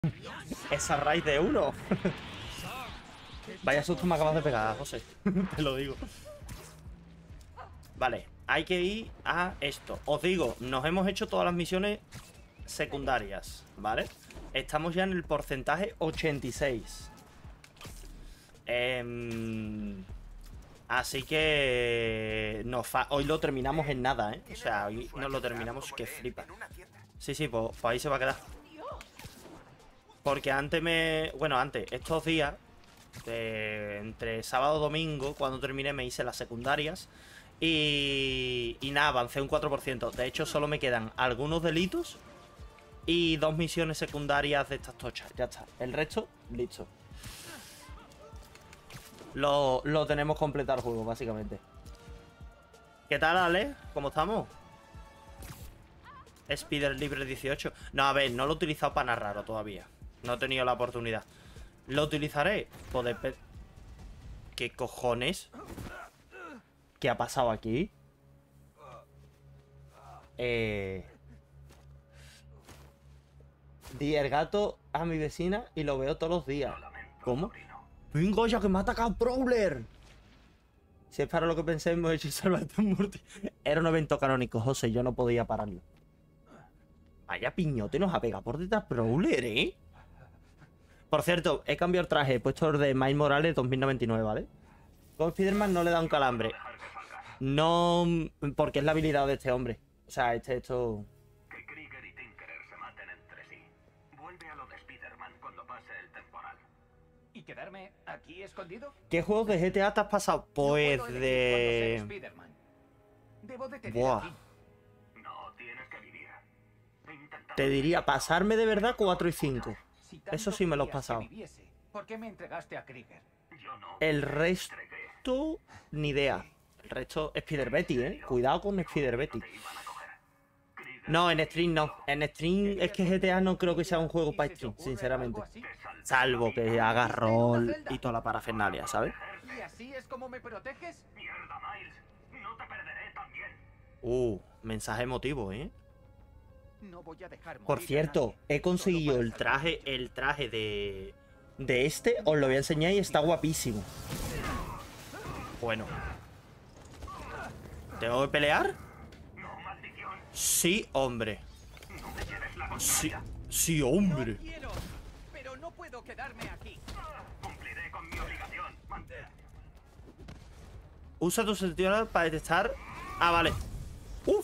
Esa raíz de uno. Vaya susto me acabas de pegar, José. Te lo digo. Vale, hay que ir a esto. Os digo, nos hemos hecho todas las misiones secundarias, ¿vale? Estamos ya en el porcentaje 86. Así que hoy lo terminamos en nada, ¿eh? O sea, hoy nos lo terminamos que flipa. Sí, pues ahí se va a quedar. Porque antes estos días, entre sábado y domingo, cuando terminé, me hice las secundarias. Y nada, avancé un 4%. De hecho, solo me quedan algunos delitos y 2 misiones secundarias de estas tochas. Ya está. El resto, listo. Lo tenemos completado el juego, básicamente. ¿Qué tal, Ale? ¿Cómo estamos? Spider Libre 18. No, a ver, no lo he utilizado para nada raro todavía. No he tenido la oportunidad. ¿Lo utilizaré? Pues ¿qué cojones? ¿Qué ha pasado aquí? Di el gato a mi vecina y lo veo todos los días. ¿Cómo? ¡Venga ya que me ha atacado Prowler! Si es para lo que pensé, hemos hecho Salvate Murti. Era un evento canónico, José, yo no podía pararlo. Vaya piñote nos ha pegado por detrás Prowler, ¿eh? Por cierto, he cambiado el traje, he puesto el de Miles Morales 2099, ¿vale? Con Spider-Man no le da un calambre. No, porque es la habilidad de este hombre. O sea, esto... Que Krieger y Tinkerer se maten entre sí. Vuelve a lo de Spider-Man cuando pase el temporal. ¿Y quedarme aquí escondido? ¿Qué juegos de GTA te has pasado? Pues no puedo de... cuando sea Spider-Man. Debo de tener Buah. aquí. No tienes que vivir. Te diría pasarme de verdad 4 y 5. Si tanto Eso sí me lo he querías que pasado. viviese, ¿por qué me entregaste a Krieger? Yo no. El resto, ni idea. El resto, Spider-Betty, ¿eh? Cuidado con Spider-Betty. No, en stream no. En stream es que GTA no creo que sea un juego para stream, sinceramente. Salvo que haga rol y toda la parafernalia, ¿sabes? ¿Y así es como me proteges? Mierda, Miles. No te perderé también. Mensaje emotivo, ¿eh? No voy a dejar Por morir a cierto, nadie, he conseguido solo el para salvar traje de este, os lo voy a enseñar y está guapísimo. Bueno. ¿Tengo que pelear? No, maldición. Sí, hombre. No me lleves la Sí, contraria. sí, No hombre. quiero, pero no puedo quedarme aquí. Cumpliré con mi obligación. Usa tu sentido para detectar... Ah, vale. Uf.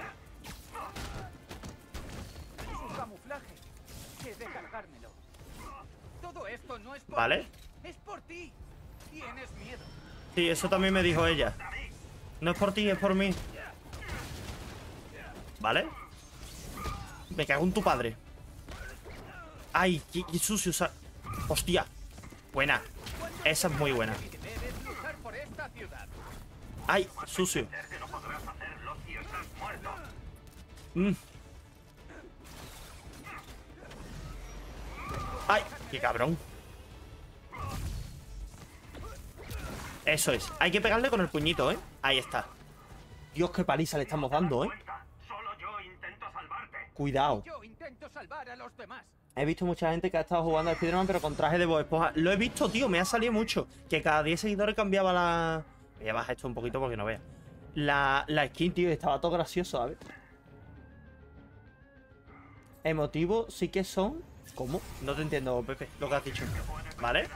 Es un camuflaje. He de cargármelo. Todo esto no es por Vale. mí, es por ti. Tienes miedo. Sí, eso también me dijo ella. No es por ti, es por mí. ¿Vale? Me cago en tu padre. Ay, qué sucio. Hostia. Buena. Esa es muy buena. Debes luchar por esta ciudad. Ay, sucio. Que no podrás hacerlo si estás muerto. Ay, qué cabrón. Eso es. Hay que pegarle con el puñito, ¿eh? Ahí está. Dios, qué paliza le estamos dando, ¿eh? Solo yo intento salvarte. Cuidado. Yo intento salvar a los demás. He visto mucha gente que ha estado jugando a Spider-Man, pero con traje de Bob Esponja. Lo he visto, tío, me ha salido mucho. Que cada 10 seguidores cambiaba la... Voy a bajar esto un poquito porque no veas. La skin, tío, estaba todo gracioso, ¿sabes? Emotivos sí que son... ¿Cómo? No te entiendo, Pepe, lo que has dicho. ¿Vale?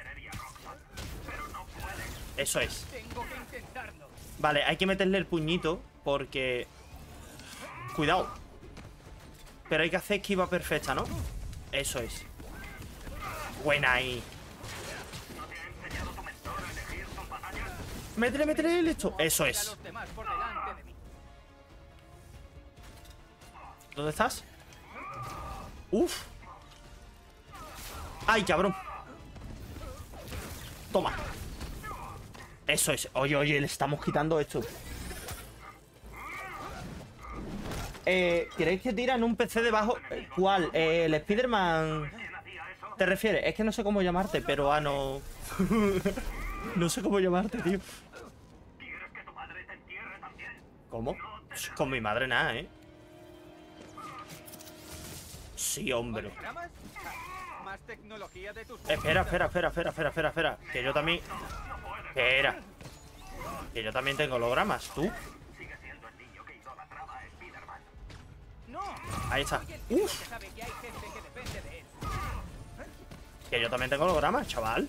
Eso es. Tengo que intentarlo. Vale, hay que meterle el puñito porque... Cuidado. Pero hay que hacer esquiva perfecta, ¿no? Eso es. Buena ahí. Métele el esto. Eso A es. los demás por delante de mí. ¿Dónde estás? Uf. Ay, cabrón. Toma. Eso es. Oye, le estamos quitando esto. ¿Queréis que tiran un PC debajo? ¿Cuál? ¿El Spider-Man? ¿Te refieres? Es que no sé cómo llamarte, pero no... No sé cómo llamarte, tío. ¿Quieres que tu madre te entierre también? ¿Cómo? Con mi madre nada, ¿eh? Sí, hombre. ¿Hologramas? tecnología de tus Espera. Que yo también... Espera. Que yo también tengo hologramas, ¿tú? Sigue siendo el niño que idolatraba a Spider-Man. No. Ahí está. Soy el tío Uf, que sabe que hay gente que depende de él. que yo también tengo hologramas, chaval.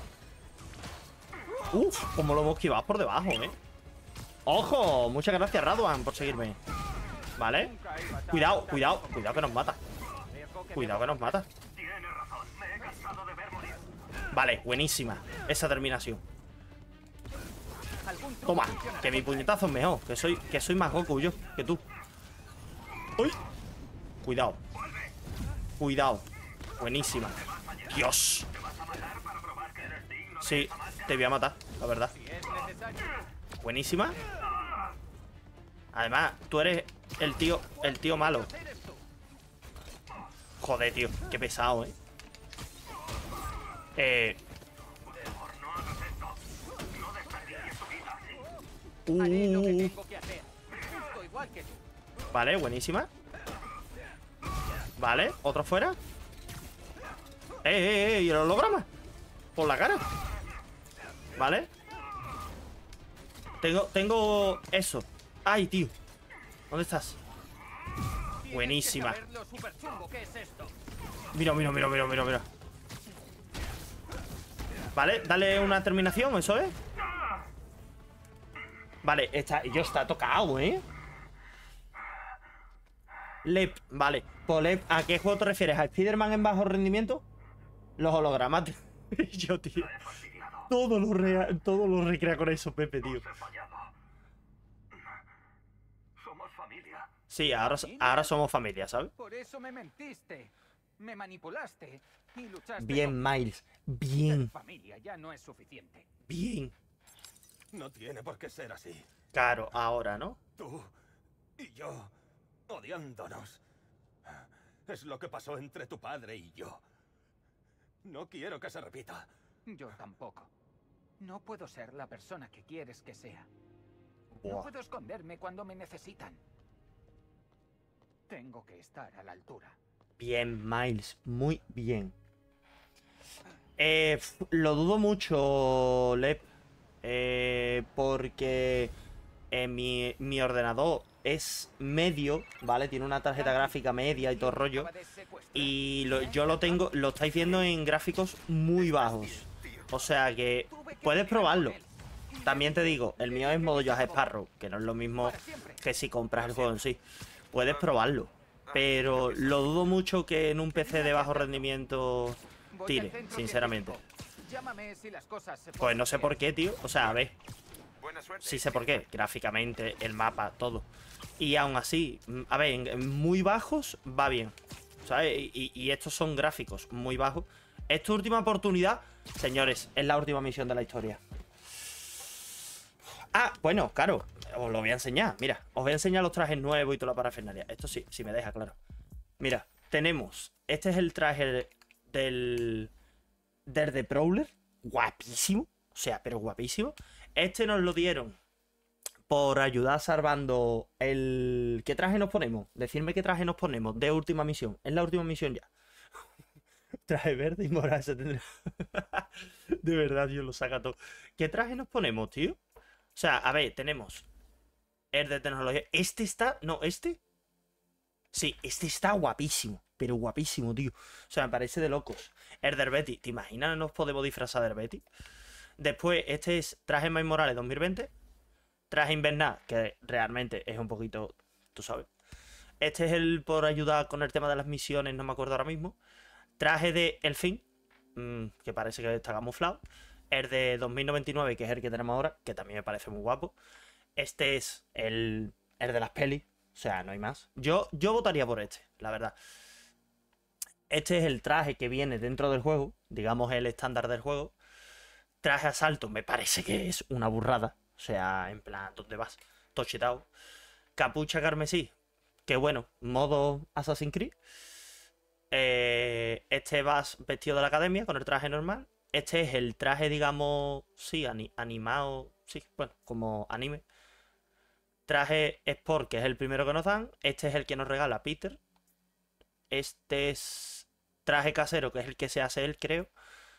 Uf, como lo hemos esquivado por debajo, ¿eh? ¡Ojo! Muchas gracias, Raduan, por seguirme. Vale. Nunca iba tan Cuidado tarde. que nos mata. Arriesgo que Cuidado que nos mata. Tienes razón, me he cansado de ver morir. Vale, buenísima. Esa terminación. algún truco Toma, funciona. que mi puñetazo es mejor. Que soy más Goku yo que tú. ¡Uy! Cuidado. Cuidado. Buenísima. Dios. Sí, te voy a matar, la verdad. Si es necesario. Buenísima. Además, tú eres el tío malo. Eres tú. Joder, tío, qué pesado, Haré lo que tengo que hacer. Justo igual que tú. Vale, buenísima. Vale, otro fuera. ¿Y el holograma? Por la cara. Vale. Tengo eso. Ay, tío. ¿Dónde estás? Tienes Buenísima. que saber lo superchungo que es esto. Mira. Vale, dale una terminación, eso es. Vale, está tocado, ¿eh? Lep, vale. Pues Lep, ¿a qué juego te refieres? ¿A Spider-Man en bajo rendimiento? Los hologramas. Yo, tío. Todo lo recrea con eso, Pepe, tío. He fallado. Somos familia. Sí, ahora somos familia, ¿sabes? Por eso me mentiste. Me manipulaste. Y luchaste Bien, Miles. Bien, familia ya no es suficiente. bien. No tiene por qué ser así. Claro, ahora, ¿no? Tú y yo odiándonos. Es lo que pasó entre tu padre y yo. No quiero que se repita. Yo tampoco. No puedo ser la persona que quieres que sea. No Buah. puedo esconderme cuando me necesitan. Tengo que estar a la altura. Bien, Miles, muy bien. Lo dudo mucho, Lep. Porque mi ordenador es medio, ¿vale? Tiene una tarjeta gráfica media y todo el rollo. Y yo lo estáis viendo en gráficos muy bajos. O sea que puedes probarlo. También te digo, el mío es modo Josh Sparrow, que no es lo mismo que si compras el juego en sí. Puedes probarlo. Pero lo dudo mucho que en un PC de bajo rendimiento tire, sinceramente. Llámame si las cosas se Pues no sé por qué, tío. O sea, a ver, Buena suerte. sí sé por qué. Gráficamente, el mapa, todo. Y aún así, a ver, en muy bajos va bien, ¿sabes? Y estos son gráficos muy bajos. Es tu última oportunidad, señores. Es la última misión de la historia. Ah, bueno, claro. Os lo voy a enseñar. Mira, os voy a enseñar los trajes nuevos y toda la parafernalia. Esto sí, si me deja, claro. Mira, tenemos. Este es el traje del The Prowler. Guapísimo. O sea, pero guapísimo. Este nos lo dieron por ayudar salvando el... ¿Qué traje nos ponemos? Decidme qué traje nos ponemos de última misión. Es la última misión ya. Traje verde y morado se tendrá. De verdad, Dios lo saca todo. ¿Qué traje nos ponemos, tío? O sea, a ver, tenemos el de tecnología. Este está... No, este. Sí, este está guapísimo. Pero guapísimo, tío. O sea, me parece de locos. El de Betty. ¿Te imaginas? Nos podemos disfrazar de Betty. Después, este es traje Miles Morales 2020. Traje invernal, que realmente es un poquito... Tú sabes. Este es el por ayudar con el tema de las misiones, no me acuerdo ahora mismo. Traje de El Fin, que parece que está camuflado. El de 2099, que es el que tenemos ahora, que también me parece muy guapo. Este es el de las pelis. O sea, no hay más. Yo votaría por este, la verdad. Este es el traje que viene dentro del juego. Digamos el estándar del juego. Traje asalto, me parece que es una burrada. O sea, en plan, ¿dónde vas? Tocheado. Capucha carmesí. Que bueno, modo Assassin's Creed. Este vas vestido de la academia con el traje normal. Este es el traje, digamos, sí, animado. Sí, bueno, como anime. Traje Sport, que es el primero que nos dan. Este es el que nos regala Peter. Este es traje casero, que es el que se hace él, creo.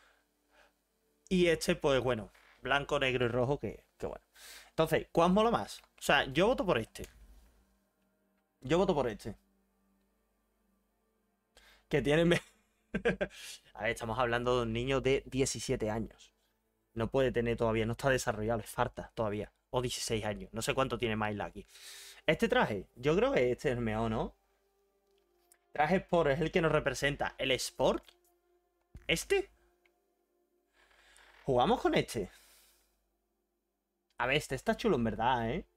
Y este, pues bueno, blanco, negro y rojo, que bueno. Entonces, ¿cuál mola más? O sea, yo voto por este. Yo voto por este. Que tienen... A ver, estamos hablando de un niño de 17 años. No puede tener todavía, no está desarrollado, le falta todavía. O 16 años, no sé cuánto tiene Myla aquí. Este traje, yo creo que este es el mejor, ¿no? Traje Sport es el que nos representa. ¿El Sport? ¿Este? Jugamos con este. A ver, este está chulo en verdad, ¿eh?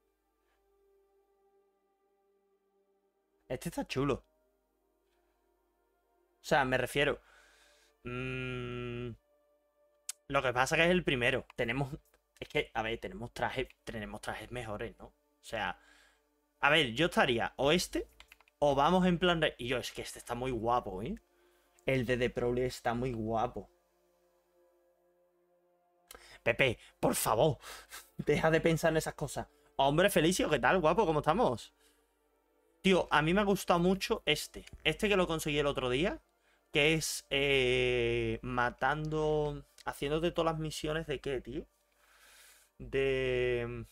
Este está chulo. O sea, me refiero... Lo que pasa que es el primero. Tenemos... Es que, a ver, tenemos trajes mejores, ¿no? O sea... A ver, yo estaría o este... O vamos en plan de... Y yo, es que este está muy guapo, ¿eh? El de The Prowler está muy guapo. Pepe, por favor. Deja de pensar en esas cosas. Hombre, Felicio, ¿qué tal, guapo? ¿Cómo estamos? Tío, a mí me ha gustado mucho este. Este que lo conseguí el otro día. Que es... matando... Haciéndote todas las misiones de qué, tío. De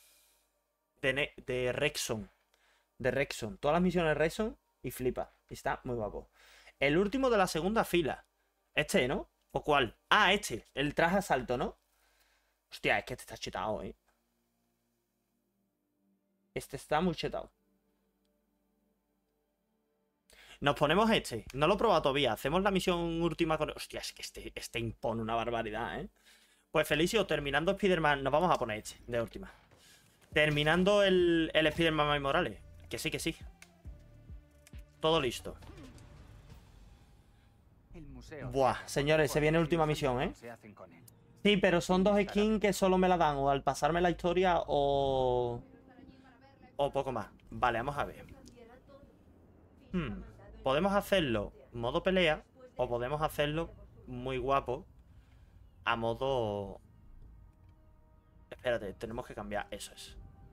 Rexon. De Rexon. Todas las misiones de Rexon y flipa. Está muy guapo. El último de la segunda fila. Este, ¿no? ¿O cuál? Ah, este. El traje asalto, ¿no? Hostia, es que este está chetado, ¿eh? Este está muy chetado. Nos ponemos este. No lo he probado todavía. Hacemos la misión última con... Hostia, es que este impone una barbaridad, ¿eh? Pues Felicio, terminando Spider-Man, nos vamos a poner este, de última. Terminando el Spider-Man Miles Morales. Que sí, que sí. Todo listo. Buah, señores, se viene última misión, ¿eh? Sí, pero son dos skins que solo me la dan o al pasarme la historia o poco más. Vale, vamos a ver. Podemos hacerlo modo pelea o podemos hacerlo muy guapo a modo... Espérate, tenemos que cambiar. Eso es.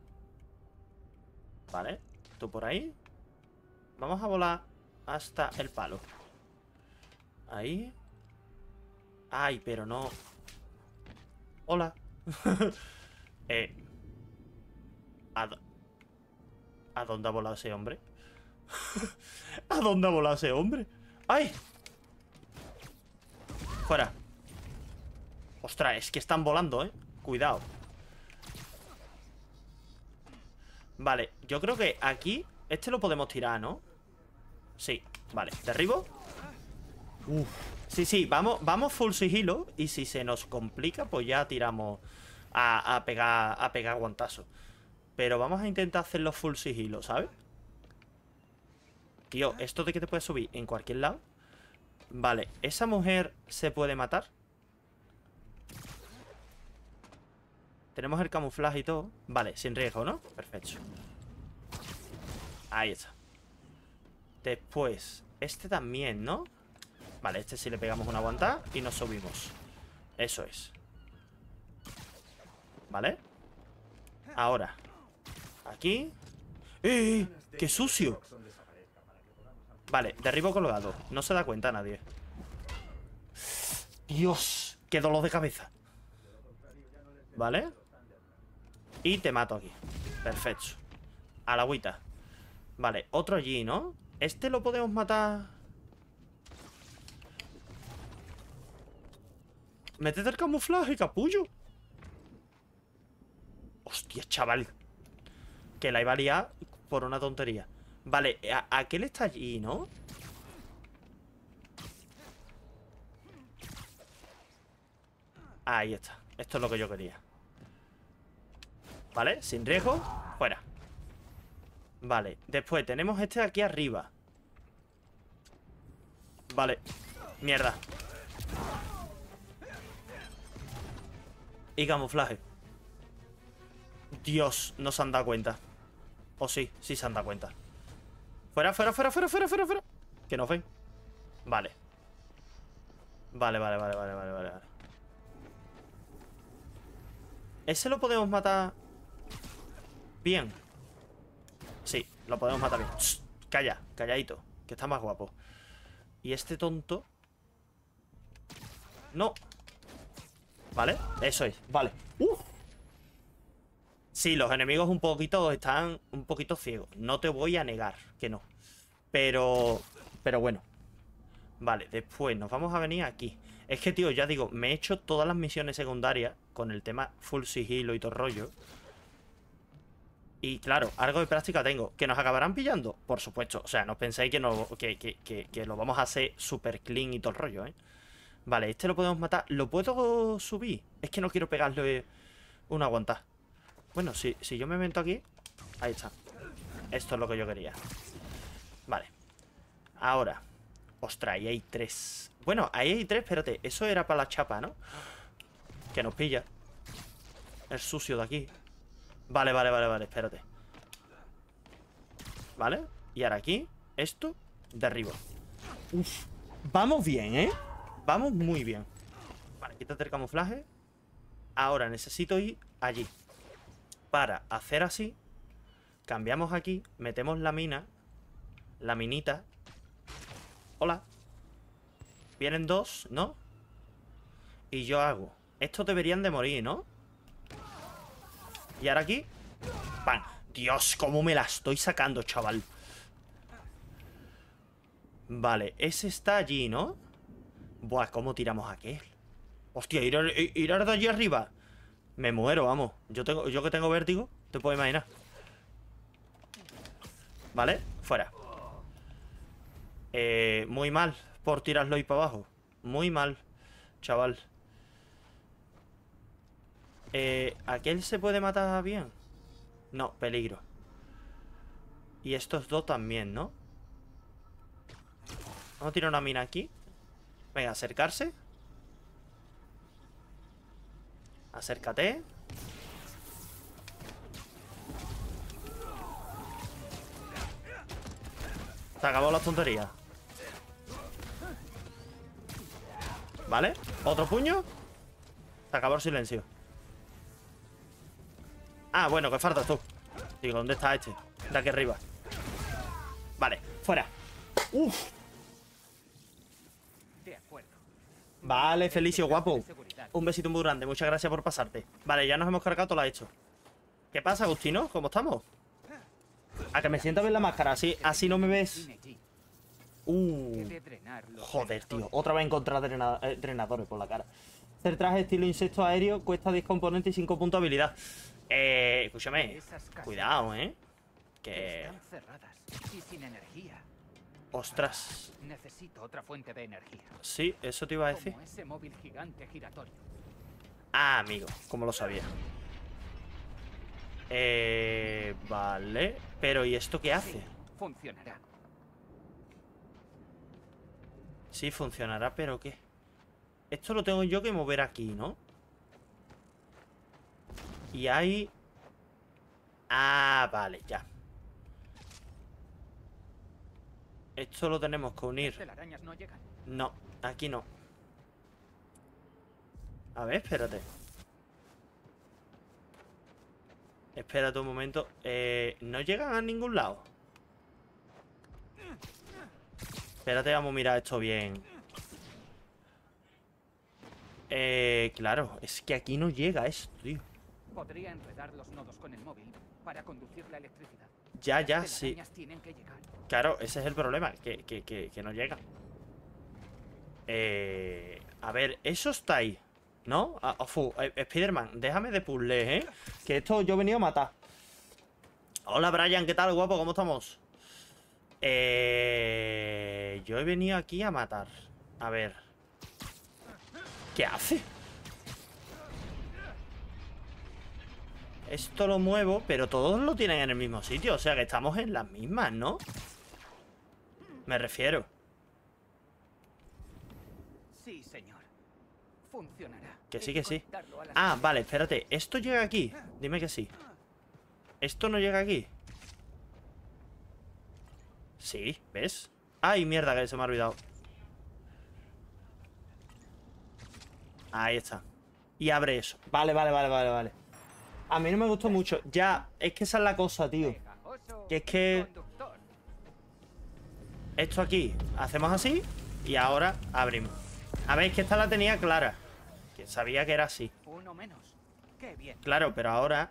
Vale, tú por ahí. Vamos a volar hasta el palo. Ahí. Ay, pero no. Hola. ¿A dónde ha volado ese hombre? ¿A dónde ha volado ese hombre? ¡Ay! Fuera. Ostras, es que están volando, ¿eh? Cuidado. Vale, yo creo que aquí este lo podemos tirar, ¿no? Sí, vale, derribo. Uf. Sí, vamos full sigilo. Y si se nos complica, pues ya tiramos a pegar guantazo. Pero vamos a intentar hacerlo full sigilo, ¿sabes? Tío, ¿esto de que te puedes subir en cualquier lado? Vale, ¿esa mujer se puede matar? Tenemos el camuflaje y todo. Vale, sin riesgo, ¿no? Perfecto. Ahí está. Después, este también, ¿no? Vale, este sí le pegamos una aguantada y nos subimos. Eso es. ¿Vale? Ahora aquí. ¡Eh! ¡Qué sucio! Vale, derribo colgado. No se da cuenta nadie. Dios, qué dolor de cabeza. Vale. Y te mato aquí. Perfecto. A la agüita. Vale, otro allí, ¿no? Este lo podemos matar. Métete el camuflaje, capullo. Hostia, chaval. Que la iba a liar por una tontería. Vale, aquel está allí, ¿no? Ahí está. Esto es lo que yo quería. Vale, sin riesgo. Fuera. Vale, después tenemos este aquí arriba. Vale. Mierda. Y camuflaje. Dios, no se han dado cuenta. O sí, sí se han dado cuenta. Fuera, fuera, fuera, fuera, fuera, fuera, fuera. Que nos ven. Vale. Vale, vale, vale, vale, vale, vale. Ese lo podemos matar bien. Sí, lo podemos matar bien. Shh, calla, calladito, que está más guapo. Y este tonto... No. ¿Vale? Eso es, vale. Sí, los enemigos están un poquito ciegos. No te voy a negar que no. Pero bueno. Vale, después nos vamos a venir aquí. Es que, tío, ya digo, me he hecho todas las misiones secundarias con el tema full sigilo y todo el rollo. Y claro, algo de práctica tengo. ¿Que nos acabarán pillando? Por supuesto. O sea, no penséis que lo vamos a hacer super clean y todo el rollo, ¿eh? Vale, este lo podemos matar. ¿Lo puedo subir? Es que no quiero pegarle una aguantada. Bueno, si yo me meto aquí. Ahí está. Esto es lo que yo quería. Vale. Ahora. Ostras, ahí hay 3. Bueno, ahí hay 3, espérate. Eso era para la chapa, ¿no? Que nos pilla. El sucio de aquí. Vale, espérate. Vale. Y ahora aquí. Esto. Derribo. Uf. Vamos bien, ¿eh? Vamos muy bien. Vale, quítate el camuflaje. Ahora necesito ir allí. Para hacer así. Cambiamos aquí. Metemos la mina. La minita. Hola. Vienen 2, ¿no? Y yo hago. Estos deberían de morir, ¿no? Y ahora aquí. ¡Pam! Dios, cómo me la estoy sacando, chaval. Vale, ese está allí, ¿no? Buah, ¿cómo tiramos a aquel? Hostia, ir de allí arriba. Me muero, vamos. Yo que tengo vértigo, te puedo imaginar. Vale, fuera. Muy mal por tirarlo ahí para abajo. Muy mal, chaval. ¿Aquel se puede matar bien? No, peligro. Y estos dos también, ¿no? Vamos a tirar una mina aquí. Venga, acercarse. Acércate. Se acabó la tontería. Vale, otro puño. Se acabó el silencio. Ah, bueno, que faltas tú. Digo, ¿dónde está este? De aquí arriba. Vale, fuera. Uf. De acuerdo. Vale, Felicio, guapo. Un besito muy grande, muchas gracias por pasarte. Vale, ya nos hemos cargado todo lo hecho. ¿Qué pasa, Agustino? ¿Cómo estamos? A que me sienta bien la máscara, así no me ves. Joder, tío. Otra vez encontrar drenadores por la cara. Hacer traje estilo insecto aéreo cuesta 10 componentes y 5 puntos de habilidad. Escúchame. Cuidado, Que... Están cerradas y sin energía. Ostras. Necesito otra fuente de energía. Sí, eso te iba a decir. Como ese móvil gigante giratorio. Ah, amigo, como lo sabía. Vale. Pero ¿y esto qué hace? Sí, funcionará. Sí, funcionará, pero ¿qué? Esto lo tengo yo que mover aquí, ¿no? Y hay... Ah, vale, ya. Esto lo tenemos que unir. ¿Las telarañas no llegan? No, aquí no. A ver, espérate. Espérate un momento. No llegan a ningún lado. Espérate, vamos a mirar esto bien. Claro, es que aquí no llega esto, tío. Podría enredar los nodos con el móvil para conducir la electricidad. Ya, Las sí. telarañas tienen que llegar. Claro, ese es el problema, que no llega. A ver, eso está ahí, ¿no? Spiderman, déjame de puzzle, ¿eh? Que esto yo he venido a matar. Hola, Brian, ¿qué tal, guapo? ¿Cómo estamos? Yo he venido aquí a matar. A ver. ¿Qué hace? Esto lo muevo, pero todos lo tienen en el mismo sitio. O sea que estamos en las mismas, ¿no? Me refiero. Sí, señor. Funcionará. Que sí, que sí. Conectarlo a las Ah, vale, espérate. ¿Esto llega aquí? Dime que sí. ¿Esto no llega aquí? Sí, ¿ves? Ay, mierda, que se me ha olvidado. Ahí está. Y abre eso. Vale. A mí no me gustó mucho. Ya, es que esa es la cosa, tío. Pegajoso Que es que... conductor. Esto aquí, hacemos así Y ahora abrimos. A ver, es que esta la tenía clara. Que sabía que era así. Uno menos. Qué bien. Claro, pero ahora...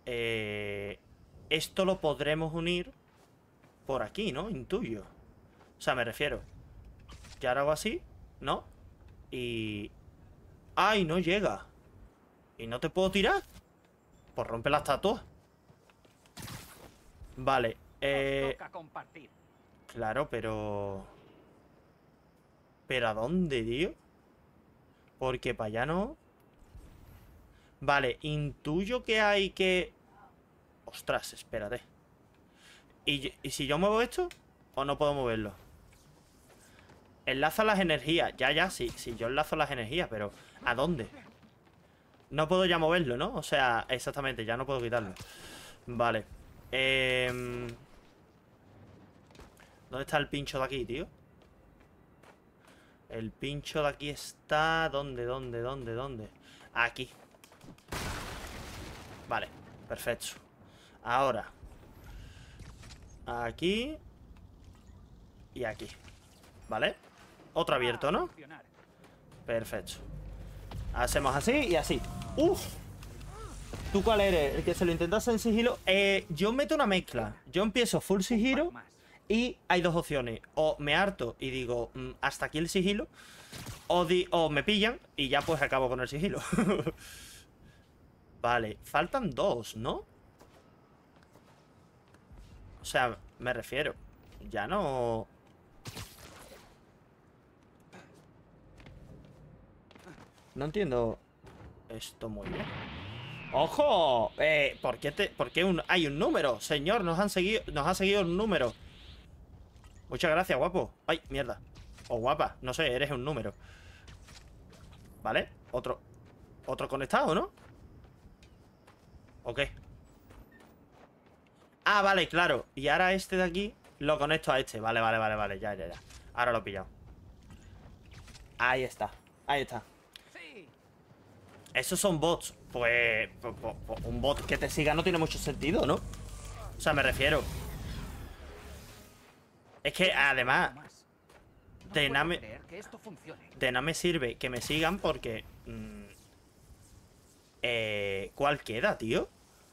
esto lo podremos unir por aquí, ¿no? Intuyo. O sea, me refiero. Que ahora hago así, ¿no? Y... ¡Ay, no llega! ¿Y no te puedo tirar? Pues rompe la estatua. Vale, Nos toca compartir. claro, pero... ¿Pero a dónde, tío? Porque para allá no... Vale, intuyo que hay que... Ostras, espérate. ¿Y si yo muevo esto? ¿O no puedo moverlo? Enlaza las energías. Ya, sí, yo enlazo las energías, pero ¿a dónde? No puedo ya moverlo, ¿no? O sea, exactamente, ya no puedo quitarlo. Vale. ¿Dónde está el pincho de aquí, tío? El pincho de aquí está... ¿Dónde? Aquí. Vale, perfecto. Ahora. Aquí. Y aquí. ¿Vale? Otro abierto, ¿no? Funcionar. Perfecto. Hacemos así y así. ¡Uf! ¿Tú cuál eres? ¿El que se lo intentas en sigilo? Yo meto una mezcla. Yo empiezo full sigilo Más. y hay dos opciones. O me harto y digo, hasta aquí el sigilo. O me pillan y ya pues acabo con el sigilo. Vale, faltan dos, ¿no? O sea, me refiero. Ya no... No entiendo esto muy bien. ¡Ojo! ¿Por qué hay un número? Señor, nos ha seguido un número. Muchas gracias, guapo. Ay, mierda. O guapa, no sé, eres un número. ¿Vale? Otro conectado, ¿no? ¿O qué? Ah, vale, claro. Y ahora este de aquí lo conecto a este. Vale, ya. Ahora lo he pillado. Ahí está. Sí. Esos son bots. Pues un bot que te siga no tiene mucho sentido, ¿no? O sea, me refiero. Es que además Más. No de nada puedo me, creer que esto funcione. de nada me sirve que me sigan porque... ¿cuál queda, tío?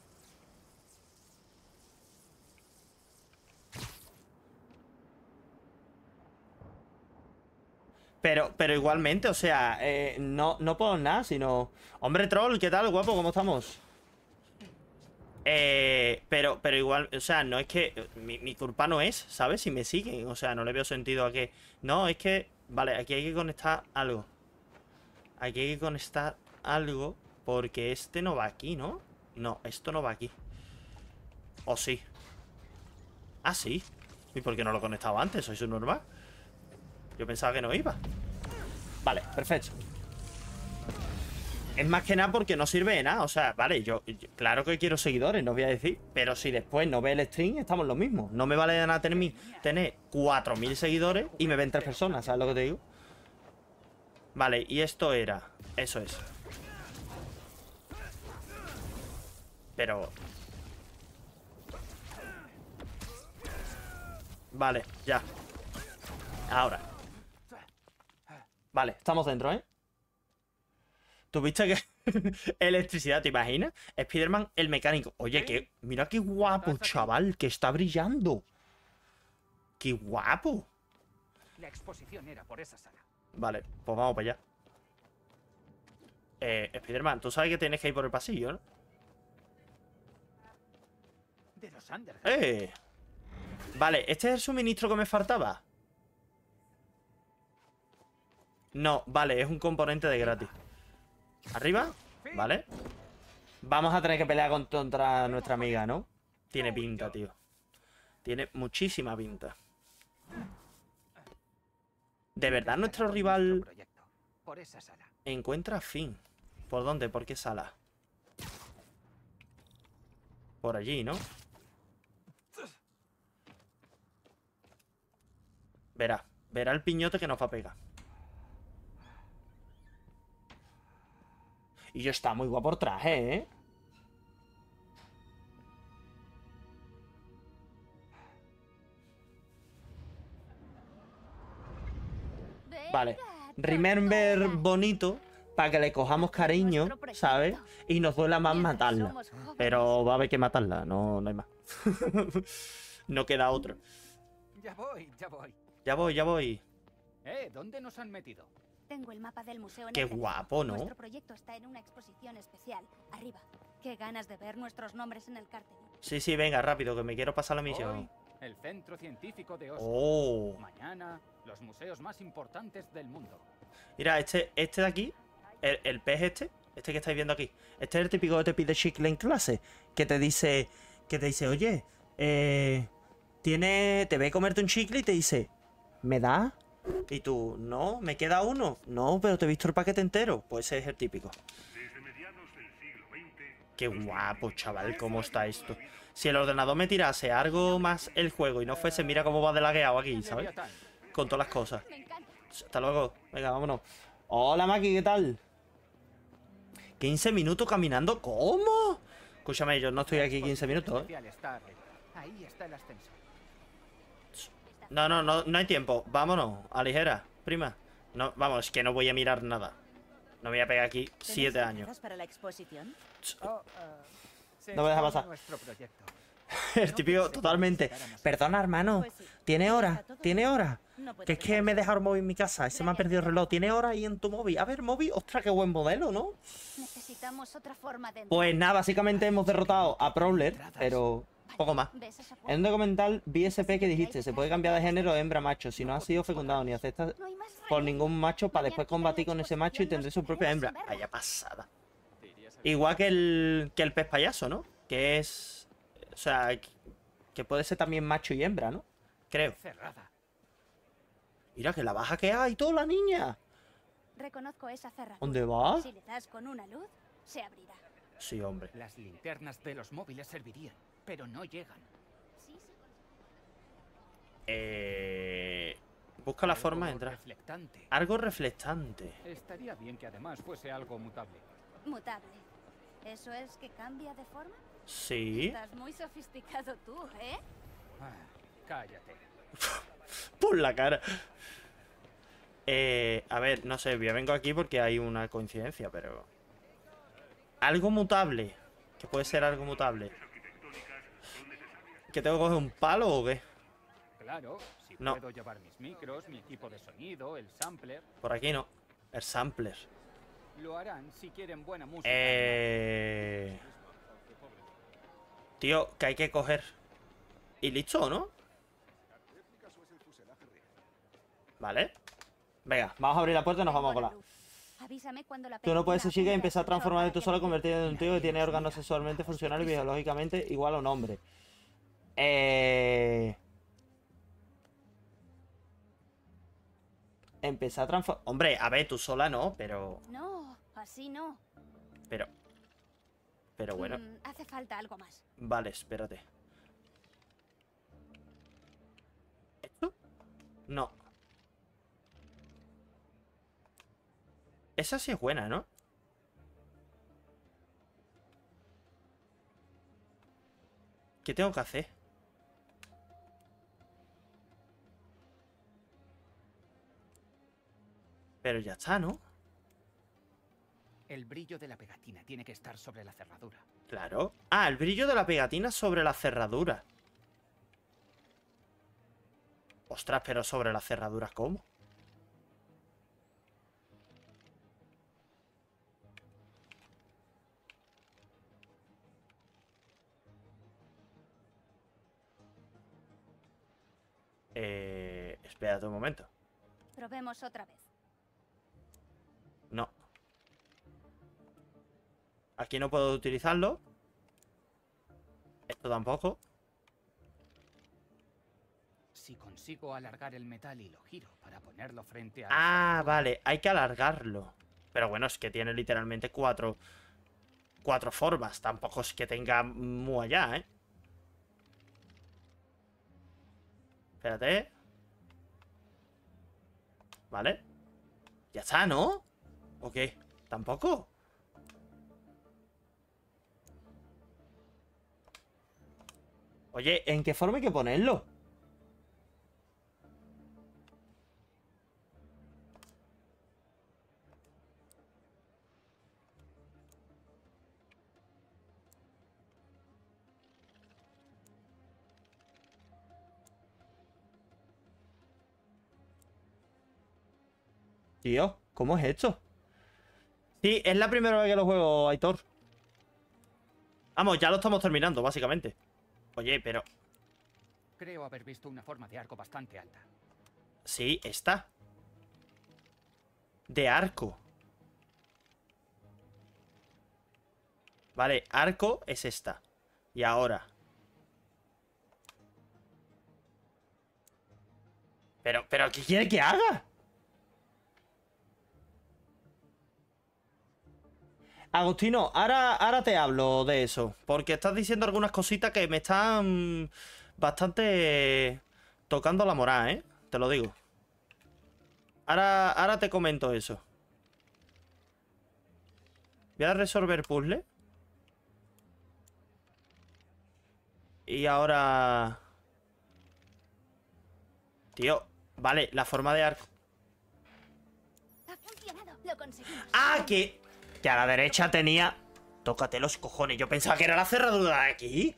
Pero igualmente, o sea, no puedo nada, sino... Hombre, troll, ¿qué tal, guapo? ¿Cómo estamos? Pero igual, o sea, no es que... Mi culpa no es, ¿sabes? Si me siguen, o sea, no le veo sentido a que... No, es que... Vale, aquí hay que conectar algo. Aquí hay que conectar algo porque este no va aquí, ¿no? No, esto no va aquí. ¿O sí? Ah, sí. ¿Y por qué no lo he conectado antes? ¿Soy subnormal? Yo pensaba que no iba. Vale, perfecto. Es más que nada porque no sirve de nada. O sea, vale, yo claro que quiero seguidores, no voy a decir. Pero si después no ve el stream, estamos lo mismo. No me vale de nada tener 4000 seguidores y me ven 3 personas, ¿sabes lo que te digo? Vale, y esto era... Eso es. Pero... Vale, ya. Ahora. Vale, estamos dentro, ¿eh? ¿Tuviste que... Electricidad, ¿te imaginas? Spider-Man, el mecánico. Oye, que... Mira qué guapo, chaval, que está brillando. Qué guapo. La exposición era por esa sala. Vale, pues vamos para allá. Spider-Man, tú sabes que tienes que ir por el pasillo, ¿no? De los Underground. Vale, ¿este es el suministro que me faltaba? No, vale, es un componente de gratis. ¿Arriba? Vale. Vamos a tener que pelear contra nuestra amiga, ¿no? Tiene pinta, tío. Tiene muchísima pinta. ¿De verdad nuestro rival Proyecto. Por esa sala. encuentra fin? ¿Por dónde? ¿Por qué sala? Por allí, ¿no? Verá el piñote que nos va a pegar. Y yo está muy guapo por traje, ¿eh? Vale. Remember bonito para que le cojamos cariño, ¿sabes? Y nos duela más matarla. Pero va a haber que matarla, no hay más. No queda otra. Ya voy, ya voy. Ya voy, ya voy. ¿Dónde nos han metido? Tengo el mapa del museo en Qué el teléfono. guapo, ¿no? Nuestro proyecto está en una exposición especial. Arriba. Qué ganas de ver nuestros nombres en el cartel. Sí, sí, venga, rápido, que me quiero pasar la misión. Hoy, el Centro Científico de Oslo. Oh. Mañana, los museos más importantes del mundo. Mira, este de aquí, el pez este que estáis viendo aquí, este es el típico que te pide chicle en clase, que te dice, oye, te ve comerte un chicle y te dice, ¿me da? Y tú, no, me queda uno. No, pero te he visto el paquete entero. Pues ese es el típico. Qué guapo, chaval, cómo está esto. Si el ordenador me tirase algo más el juego y no fuese, mira cómo va de lagueado aquí, ¿sabes? Con todas las cosas. Me encanta. Hasta luego. Venga, vámonos. Hola, Maki, ¿qué tal? 15 minutos caminando. ¿Cómo? Escúchame, yo no estoy aquí 15 minutos, ¿eh? Especial está arriba. Ahí está el ascensor. No hay tiempo. Vámonos, a ligera, prima. No, vamos, que no voy a mirar nada. No me voy a pegar aquí 7 años. ¿Para la exposición? No me deja pasar. Nuestro proyecto. El típico, totalmente. Perdona, hermano. Pues sí. ¿Tiene hora? ¿Tiene hora? No puedo Que es que me he dejado el móvil en mi casa y se me ha perdido el reloj. ¿Tiene hora ahí en tu móvil? A ver, móvil. Ostras, qué buen modelo, ¿no? Necesitamos otra forma de... Pues nada, básicamente hemos derrotado a Prowler, pero poco más. ¿Ves esa puerta? En un documental BSP que dijiste, se puede cambiar de género hembra-macho si no ha sido fecundado ni acepta No hay más por ningún macho para después combatir con ese macho y tendré su propia hembra. Vaya pasada. Igual que el pez payaso, ¿no? Que es... O sea, que puede ser también macho y hembra, ¿no? Creo. Cerrada. Mira que la baja que hay, toda la niña. Reconozco esa cerradura. ¿Dónde va? Si le das con una luz, se abrirá. Sí, hombre. Las linternas de los móviles servirían, pero no llegan. Busca la Algo forma de entrar. reflectante. Algo reflectante. Estaría bien que además fuese algo mutable. Mutable. ¿Eso es que cambia de forma? Sí. Estás muy sofisticado tú, ¿eh? Ah, cállate. Por la cara. A ver, no sé, yo vengo aquí porque hay una coincidencia, pero... Algo mutable. ¿Qué puede ser algo mutable? ¿Que tengo que coger un palo o qué? Claro, si No. puedo llevar mis micros, mi equipo de sonido, el sampler, Por aquí no. El sampler. lo harán si quieren buena música. Tío, que hay que coger. Y listo, ¿no? Vale. Venga, vamos a abrir la puerta y nos vamos a Tengo la volar. luz. Avísame cuando la Tú no puedes ser chica y pegatina empezar a apunte al transformarte tú sensor sola, para convertirte en un tío que tiene detecte órganos la sexualmente actividad. funcionales y biológicamente igual a un hombre. Empezar a transformar... Hombre, a ver, tú sola no, pero... No, así no. Pero bueno. Hace falta algo más. Vale, espérate. ¿Esto? No. Esa sí es buena, ¿no? ¿Qué tengo que hacer? Pero ya está, ¿no? El brillo de la pegatina tiene que estar sobre la cerradura. Claro. Ah, el brillo de la pegatina sobre la cerradura. Ostras, pero sobre la cerradura, ¿cómo? Espérate un momento. Probemos otra vez. No. Aquí no puedo utilizarlo. Esto tampoco. Si consigo alargar el metal y lo giro para ponerlo frente a... Ah, vale. Hay que alargarlo. Pero bueno, es que tiene literalmente cuatro formas. Tampoco es que tenga muy allá, ¿eh? Espérate. Vale. Ya está, ¿no? ¿O qué? ¿Tampoco? Oye, ¿en qué forma hay que ponerlo? Tío, ¿cómo es esto? Sí, es la primera vez que lo juego, Aitor. Vamos, ya lo estamos terminando, básicamente. Oye, pero... Creo haber visto una forma de arco bastante alta. Sí, está. De arco. Vale, arco es esta. Y ahora. Pero, ¿qué quiere que haga? Agustino, ahora te hablo de eso. Porque estás diciendo algunas cositas que me están bastante tocando la moral, ¿eh? Te lo digo. Ahora te comento eso. Voy a resolver puzzle. Y ahora... Tío, vale, la forma de arco. Ha funcionado. Lo conseguimos. ¡Ah! Que a la derecha tenía... Tócate los cojones. Yo pensaba que era la cerradura de aquí.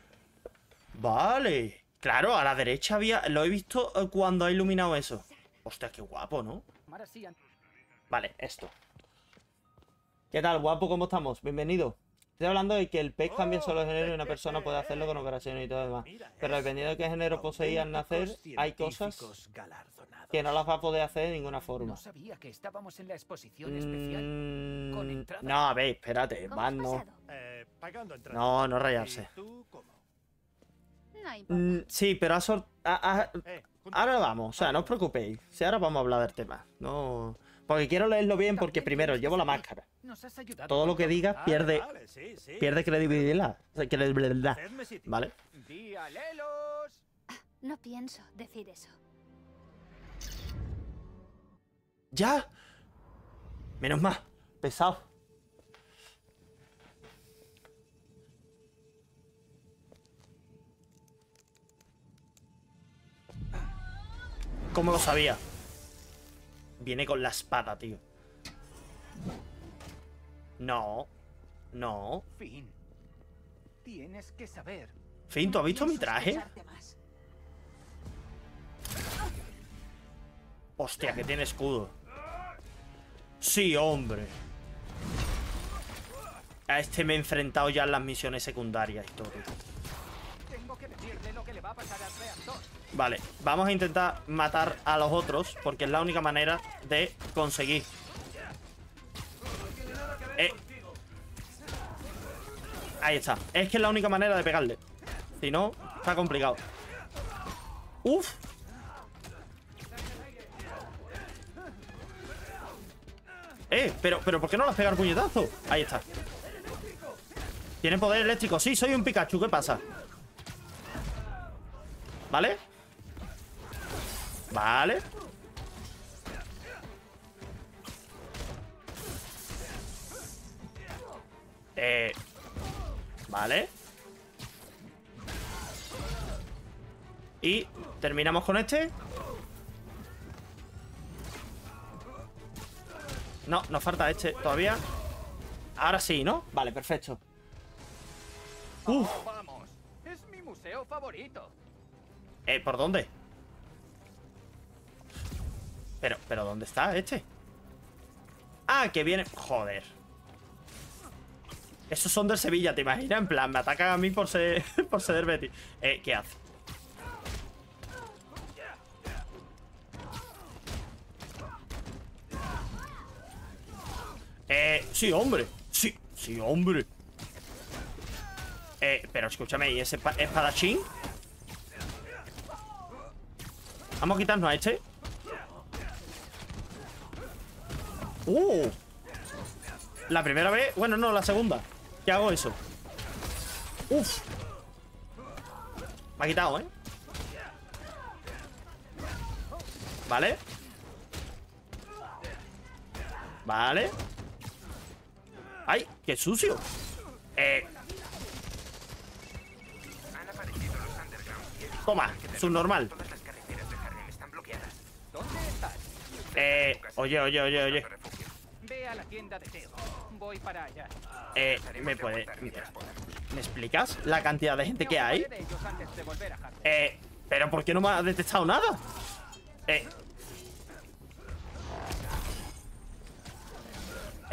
Vale. Claro, a la derecha había... Lo he visto cuando ha iluminado eso. Hostia, qué guapo, ¿no? Ahora sí, Vale, esto. ¿Qué tal, guapo? ¿Cómo estamos? Bienvenido. Estoy hablando de que el pez cambia solo de género y una persona puede hacerlo con operaciones y todo demás. Pero dependiendo de qué género poseía al nacer, hay cosas que no las va a poder hacer de ninguna forma. no sabía que estábamos en la exposición especial. Con entrada. No, a ver, espérate. ¿Cómo Van, has no. pasado? No rayarse. No importa. Sí, pero ahora vamos, o sea, no os preocupéis. Si ahora vamos a hablar del tema. No. Porque quiero leerlo bien porque primero llevo la máscara. Nos has ayudado Todo lo con que digas pierde credibilidad. Credibilidad. ¿Vale? ¡Dialelos! No pienso decir eso. ¡Ya! Menos mal. Pesado. ¿Cómo lo sabía? Viene con la espada, tío. No. No. Finn, tienes que saber. Finn, ¿tú has visto mi traje? Hostia, que tiene escudo. Sí, hombre. A este me he enfrentado ya en las misiones secundarias y todo. Tengo que decirle lo que le va a pasar al reactor. Vale, vamos a intentar matar a los otros porque es la única manera de conseguir. Ahí está. Es que es la única manera de pegarle. Si no, está complicado. Uf. Pero ¿por qué no le has pegado el puñetazo? Ahí está. Tiene poder eléctrico. Sí, soy un Pikachu. ¿Qué pasa? ¿Vale? Vale. Vale. Y terminamos con este. No, nos falta este todavía. Ahora sí, ¿no? Vale, perfecto. Uf. Oh, vamos. Es mi museo favorito. ¿Por dónde? Pero ¿dónde está este? Ah, que viene... Joder. Esos son del Sevilla, ¿te imaginas? En plan, me atacan a mí por ser por ser Betis. ¿Qué hace? Sí, hombre. Sí, hombre. Pero escúchame, ¿y ese espadachín? Vamos a quitarnos a este. La primera vez, bueno, no, la segunda que hago eso. Uf. Me ha quitado, Vale. Vale. ¡Ay! ¡Qué sucio! Toma, subnormal. ¿Dónde estás? Oye. Ve a la tienda de Teo. Voy para allá. ¿Me explicas la cantidad de gente que hay? De ellos antes de volver a Harvard. ¿Pero por qué no me ha detectado nada?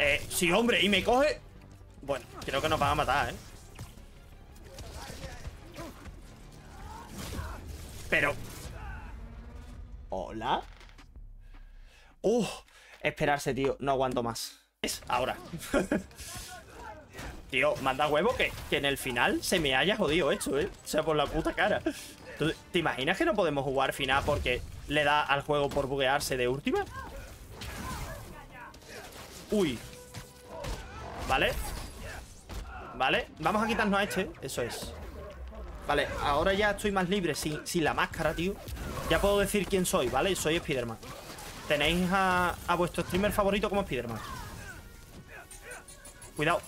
Sí, hombre, y me coge. Bueno, creo que nos van a matar, ¿eh? Pero... ¿Hola? Esperarse, tío. No aguanto más. Es ahora. Tío, manda huevo que en el final se me haya jodido esto, ¿eh? O sea, por la puta cara. ¿Te imaginas que no podemos jugar final porque le da al juego por buguearse de última? Uy. Vale. Vale, vamos a quitarnos a este. Eso es. Vale, ahora ya estoy más libre sin la máscara, tío. Ya puedo decir quién soy, ¿vale? Soy Spider-Man. Tenéis a vuestro streamer favorito como Spider-Man. Cuidado.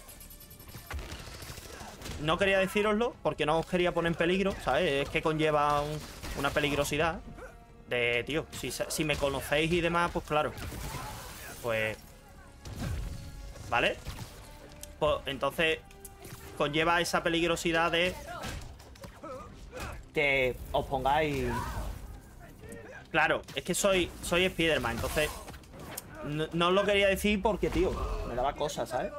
No quería decíroslo porque no os quería poner en peligro, ¿sabes? Es que conlleva una peligrosidad de, tío, si me conocéis y demás, pues claro. Pues... ¿vale? Pues entonces conlleva esa peligrosidad de que os pongáis... Claro, es que soy Spider-Man, entonces no os lo quería decir porque, tío, me daba cosas, ¿sabes?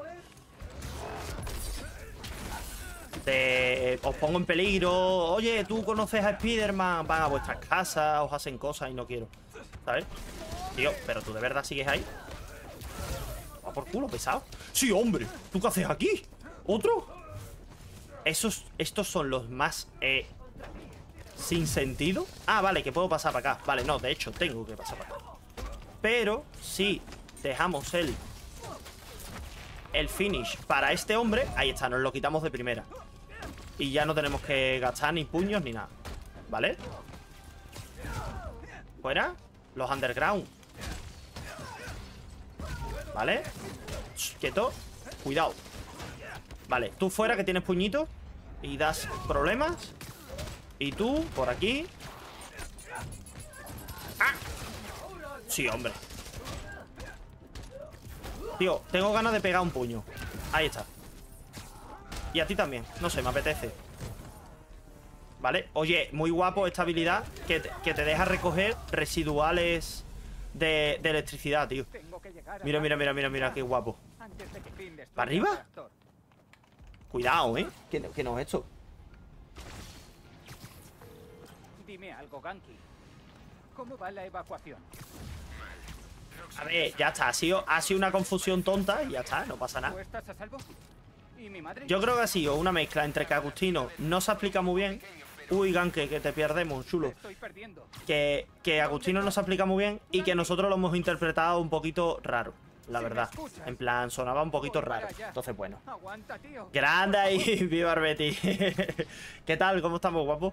Os pongo en peligro. Oye, tú conoces a Spider-Man. Van a vuestras casas, os hacen cosas y no quiero, ¿sabes? Tío, pero tú de verdad sigues ahí. Va por culo, pesado. Sí, hombre, ¿tú qué haces aquí? ¿Otro? Estos son los más sin sentido. Ah, vale, que puedo pasar para acá. Vale, no, de hecho, tengo que pasar para acá. Pero si dejamos el finish para este hombre, ahí está, nos lo quitamos de primera. Y ya no tenemos que gastar ni puños ni nada. ¿Vale? Fuera. Los underground. ¿Vale? Quieto. Cuidado. Vale, tú fuera que tienes puñitos y das problemas. Y tú, por aquí. ¡Ah! Sí, hombre. Tío, tengo ganas de pegar un puño. Ahí está. Y a ti también, no sé, me apetece. Vale, oye, muy guapo esta habilidad que te deja recoger residuales de electricidad, tío. Mira, mira, mira, mira, mira, qué guapo. ¿Para arriba? Cuidado, ¿eh? ¿Qué no es esto? Dime algo, Ganke. ¿Cómo va la evacuación? A ver, ya está, ha sido una confusión tonta y ya está, no pasa nada. ¿Tú estás a salvo? ¿Y mi madre? Yo creo que ha sido una mezcla entre que Agustino no se explica muy bien. Uy, Ganke, que te perdemos, chulo. Estoy perdiendo. Que Agustino no se explica muy bien y que nosotros lo hemos interpretado un poquito raro, la verdad. En plan, sonaba un poquito raro. Entonces, bueno. Aguanta, tío. Grande ahí, viva Arbeti. ¿Qué tal? ¿Cómo estamos, guapo?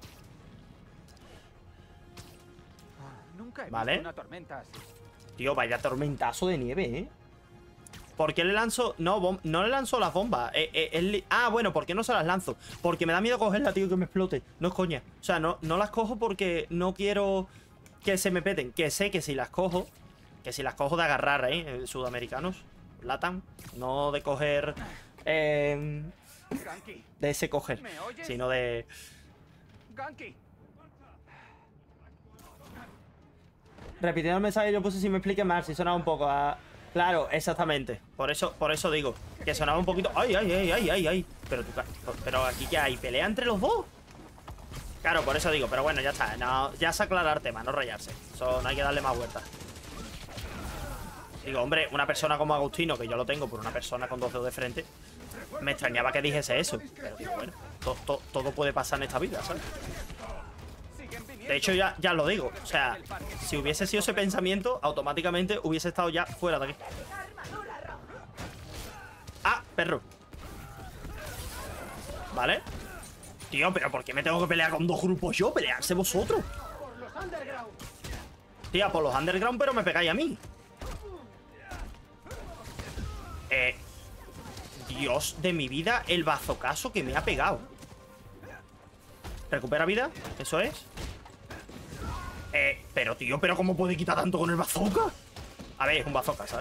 Nunca he Vale. visto una tormenta así. Tío, vaya tormentazo de nieve, ¿eh? ¿Por qué le lanzo? No, no le lanzo las bombas. Bueno, ¿por qué no se las lanzo? Porque me da miedo cogerla, tío, que me explote. No es coña. O sea, no las cojo porque no quiero que se me peten. Que sé que si las cojo de agarrar, sudamericanos, LATAM, no de coger, Ganke, de ese coger, ¿me oyes? sino de... Ganke. Repitiendo el mensaje, yo puse si me explique mal, si sonaba un poco a... Claro, exactamente. Por eso digo que sonaba un poquito... ¡Ay, ay, ay, ay, ay, ay! Pero aquí ya hay pelea entre los dos. Claro, por eso digo, pero bueno, ya está. No, ya se aclara el tema, no rayarse. Eso no hay que darle más vueltas. Digo, hombre, una persona como Agustino, que yo lo tengo por una persona con 2 dedos de frente, me extrañaba que dijese eso. Pero digo, bueno, todo puede pasar en esta vida, ¿sabes? De hecho, ya lo digo. O sea, si hubiese sido ese pensamiento, automáticamente hubiese estado ya fuera de aquí. ¡Ah, perro! ¿Vale? Tío, pero ¿por qué me tengo que pelear con 2 grupos yo? ¡Pelearse vosotros! Tía, por los underground, pero me pegáis a mí. Dios de mi vida, el bazocazo que me ha pegado. Recupera vida, eso es. Pero tío, ¿pero cómo puede quitar tanto con el bazooka? A ver, es un bazooka, ¿sabes?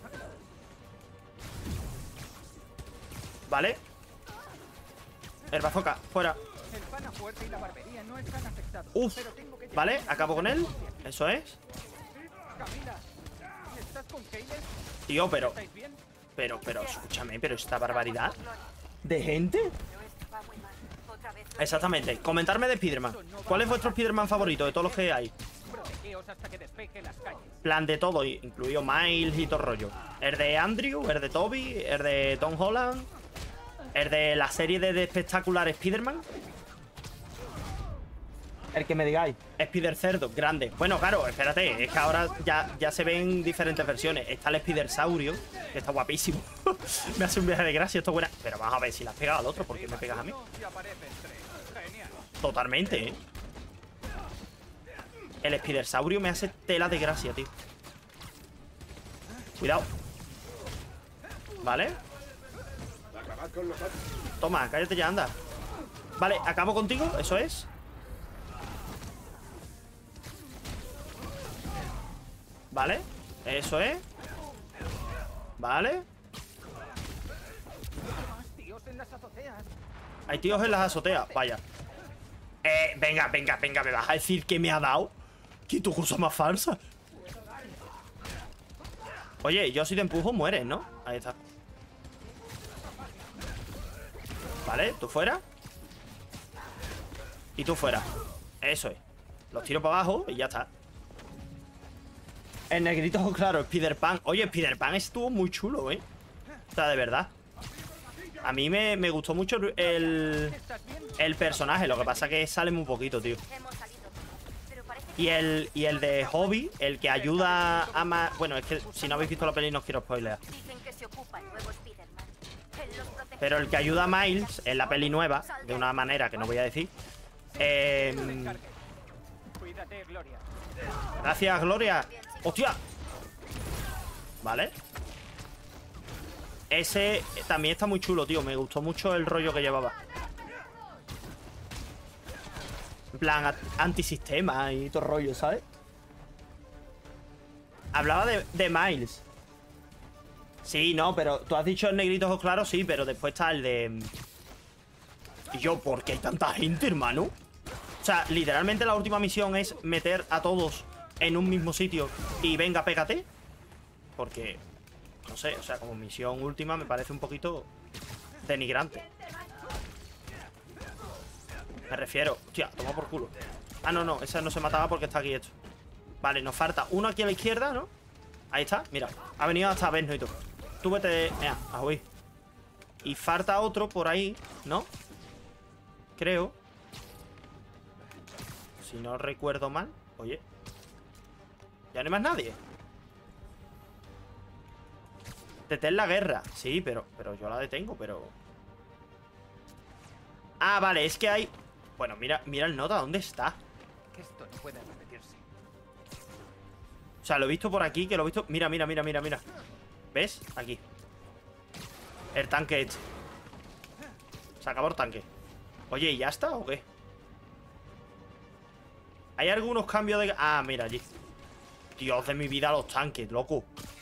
Vale. El bazooka, fuera. El pana fuerte y la barbería no están afectados. Uf, pero tengo que vale, llegar a acabo con él. Eso es. Camila, ¿estás con Caleb? Tío, pero... ¿Estáis bien? Pero, escúchame, pero esta barbaridad ¿de gente? Exactamente, comentarme de Spiderman. ¿Cuál es vuestro Spiderman favorito de todos los que hay? Protegeos hasta que despeje las calles. Plan de todo, incluido Miles y todo rollo. ¿El de Andrew? ¿El de Toby? ¿El de Tom Holland? ¿El de la serie de espectacular Spiderman? El que me digáis. Spider Cerdo, grande. Bueno, claro, espérate, es que ahora ya se ven diferentes versiones. Está el Spider Saurio, que está guapísimo. Me hace un viaje de gracia, esto es buena. Pero vamos a ver si la has pegado al otro, ¿por qué me pegas a mí? Y aparecen tres. Genial. Totalmente, ¿eh? El Spider Saurio me hace tela de gracia, tío. Cuidado. ¿Vale? Toma, cállate ya, anda. Vale, acabo contigo, eso es. Vale, eso es. Vale. Más tíos en las azoteas. Hay tíos en las azoteas, vaya. Venga, ¿me vas a decir que me ha dado? ¿Qué tu cosa más falsa? Oye, yo si te empujo mueres, ¿no? Ahí está. Vale, tú fuera. Y tú fuera. Eso es. Los tiro para abajo y ya está. El negrito, claro, Spider-Pan. Oye, Spider-Pan estuvo muy chulo, ¿eh? O sea, de verdad. A mí me gustó mucho el personaje. Lo que pasa es que sale muy poquito, tío. Y el de Hobby, el que ayuda a... Bueno, es que si no habéis visto la peli no os quiero spoilear. Pero el que ayuda a Miles en la peli nueva, de una manera que no voy a decir. Cuídate, Gloria. Gracias, Gloria. ¡Hostia! Vale. Ese también está muy chulo, tío. Me gustó mucho el rollo que llevaba. En plan, antisistema y todo rollo, ¿sabes? Hablaba de Miles. Sí, no, pero tú has dicho el negrito ojos claros, sí, pero después está el de... Y yo, ¿por qué hay tanta gente, hermano? O sea, literalmente la última misión es meter a todos en un mismo sitio y venga, pégate. Porque, no sé, o sea, como misión última me parece un poquito denigrante. Me refiero, hostia, toma por culo. Ah, no, esa no se mataba porque está aquí esto. Vale, nos falta uno aquí a la izquierda, ¿no? Ahí está, mira, ha venido hasta vernos y todo. Tú vete, a huir. Y falta otro por ahí, ¿no? Creo. Si no recuerdo mal. Oye, ya no hay más nadie. Detén la guerra. Sí, pero yo la detengo, pero... Ah, vale, es que hay... Bueno, mira el nota, ¿dónde está? Que esto no puede repetirse. O sea, lo he visto por aquí, que lo he visto... Mira. ¿Ves? Aquí. El tanque este. Se acabó el tanque. Oye, ¿y ya está o qué? Hay algunos cambios de... Ah, mira, allí. Dios de mi vida, los tanques, loco.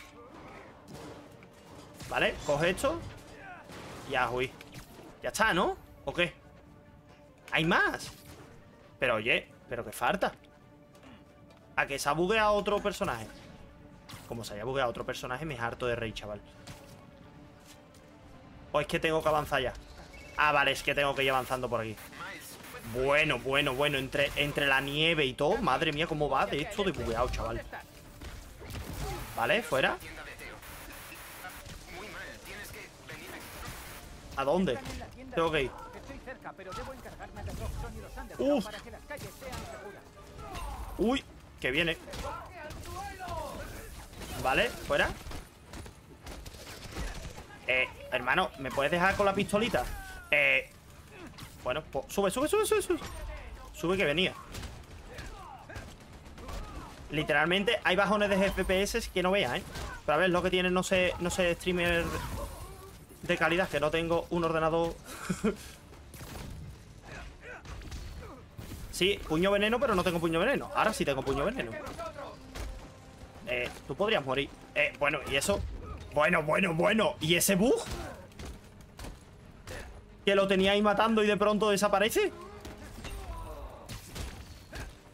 Vale, coge esto. Ya, uy. Ya está, ¿no? ¿O qué? ¿Hay más? Pero oye, ¿pero qué falta? ¿A que se ha bugueado otro personaje? Como se haya bugueado otro personaje, me harto de rey, chaval. ¿O es que tengo que avanzar ya? Ah, vale, es que tengo que ir avanzando por aquí. Bueno, entre la nieve y todo. Madre mía, cómo va de esto de bugueado, chaval. Vale, fuera. ¿A dónde? Tengo que ir. Estoy cerca, pero debo encargarme de Roxxon y los Underground para que las calles sean seguras. Uy, que viene. Vale, fuera. Hermano, ¿me puedes dejar con la pistolita? Bueno, pues sube. Sube que venía. Literalmente hay bajones de FPS que no veas, ¿eh? Pero a ver, lo que tiene, no sé, streamer de calidad, que no tengo un ordenador. Sí, puño veneno, pero no tengo puño veneno. Ahora sí tengo puño veneno. Tú podrías morir. Bueno, y eso. Bueno. ¿Y ese bug? Que lo tenía ahí matando y de pronto desaparece.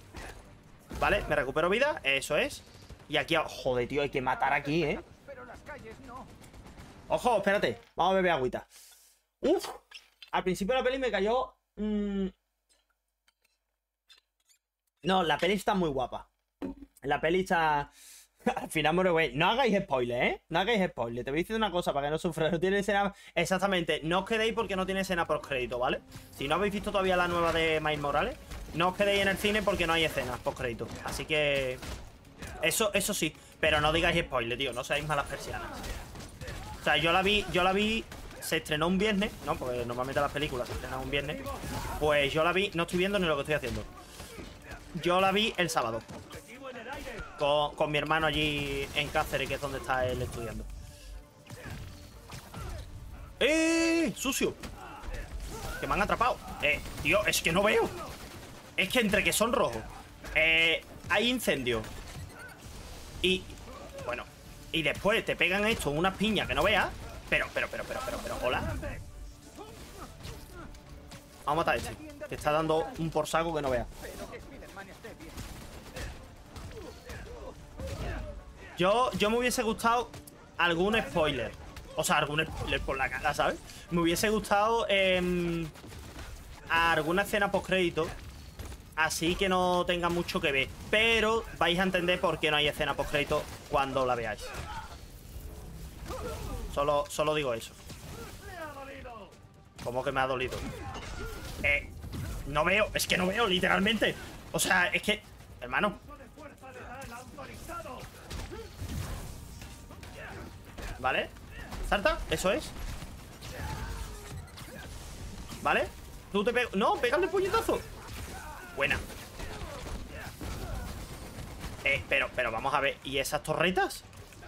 Vale, me recupero vida. Eso es. Y aquí... Joder, tío, hay que matar aquí, ¿eh? calles no. Ojo, espérate. Vamos a beber agüita. Uf. Al principio de la peli me cayó... No, la peli está muy guapa. La peli está... Al final muere, güey. No hagáis spoiler, ¿eh? No hagáis spoiler. Te voy diciendo una cosa para que no sufras. No tiene escena... Exactamente. No os quedéis porque no tiene escena post-crédito, ¿vale? Si no habéis visto todavía la nueva de Miles Morales, no os quedéis en el cine porque no hay escenas post-crédito. Así que... Eso sí. Pero no digáis spoiler, tío. No seáis malas persianas. O sea, yo la vi... Se estrenó un viernes, ¿no? Porque normalmente las películas se estrenan un viernes. Pues yo la vi... No estoy viendo ni lo que estoy haciendo. Yo la vi el sábado. Con mi hermano allí en Cáceres, que es donde está él estudiando. ¡Sucio! Que me han atrapado. Tío, es que no veo. Es que entre que son rojos. Hay incendio. Y... Bueno. Y después te pegan esto, unas piñas que no veas. Pero, hola. Vamos a matar a este. Que está dando un por saco que no veas. Yo me hubiese gustado algún spoiler. O sea, algún spoiler por la cara, ¿sabes? Me hubiese gustado alguna escena post-crédito. Así que no tenga mucho que ver. Pero vais a entender por qué no hay escena post-crédito cuando la veáis. Solo digo eso. ¿Cómo que me ha dolido? No veo, es que no veo, literalmente. O sea, es que... Hermano. ¿Vale? ¿Salta? Eso es. ¿Vale? Tú te pegas... No, pégale el puñetazo. Buena. Pero vamos a ver. ¿Y esas torretas?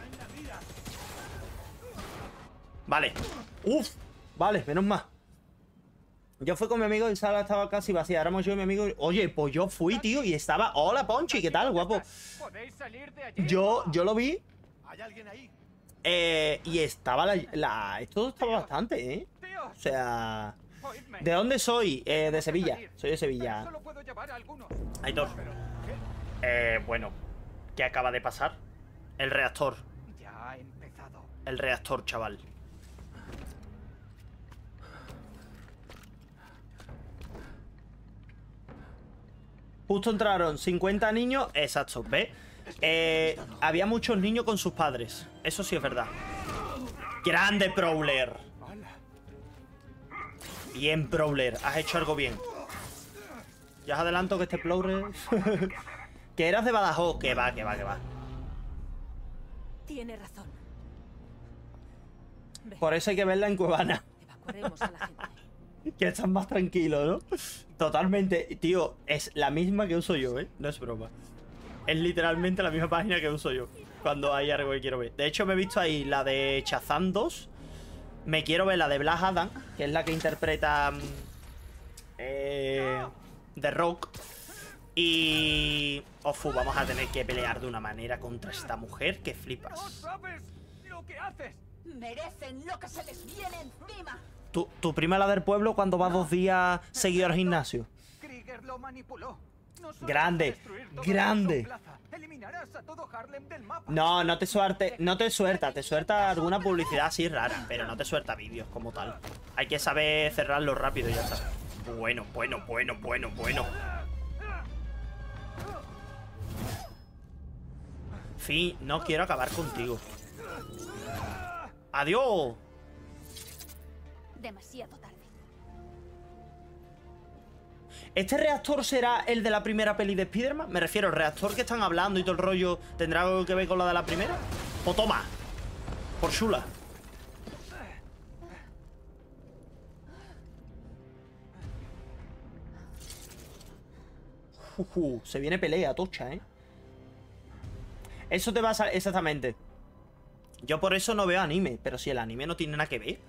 Vale. Uf. Vale, menos mal. Yo fui con mi amigo y la sala estaba casi vacía. Éramos yo y mi amigo. Oye, pues yo fui, tío, y estaba... Hola, Ponchi, ¿qué tal, guapo? Yo lo vi. ¿Hay alguien ahí? Y estaba esto estaba bastante, ¿eh? O sea... ¿De dónde soy? De Sevilla. Soy de Sevilla. Aitor. Bueno. ¿Qué acaba de pasar? El reactor. Ya ha empezado. El reactor, chaval. Justo entraron 50 niños. Exacto, ¿ves? Había muchos niños con sus padres. Eso sí es verdad. ¡Grande, Prowler! Bien, Prowler. Has hecho algo bien. Ya os adelanto que este Prowler... Que eras de Badajoz. Que va. Tiene razón. Ve. Por eso hay que verla en Cuevana. Evacuaremos a la gente. Que están más tranquilos, ¿no? Totalmente. Tío, es la misma que uso yo, ¿eh? No es broma. Es literalmente la misma página que uso yo cuando hay algo que quiero ver. De hecho, me he visto ahí la de Shazam 2. Me quiero ver la de Black Adam, que es la que interpreta The Rock. Y... Ofu, vamos a tener que pelear de una manera contra esta mujer que flipas. ¡No sabes lo que haces! Merecen lo que se les viene encima. Tu prima, la del pueblo, cuando va 2 días seguido al gimnasio. Krieger lo manipuló. No solo Grande, destruir toda grande. su plaza, eliminarás a todo Harlem del mapa. No te suelta. Te suelta alguna publicidad así rara, pero no te suelta vídeos como tal. Hay que saber cerrarlo rápido y ya está. Bueno. Fin, no quiero acabar contigo. ¡Adiós! Demasiado tarde. ¿Este reactor será el de la primera peli de Spider-Man? Me refiero, el reactor que están hablando y todo el rollo, ¿tendrá algo que ver con la de la primera? ¡O toma! Por chula. Se viene pelea, tocha, ¿eh? Eso te va a salir... Exactamente. Yo por eso no veo anime. Pero si el anime no tiene nada que ver.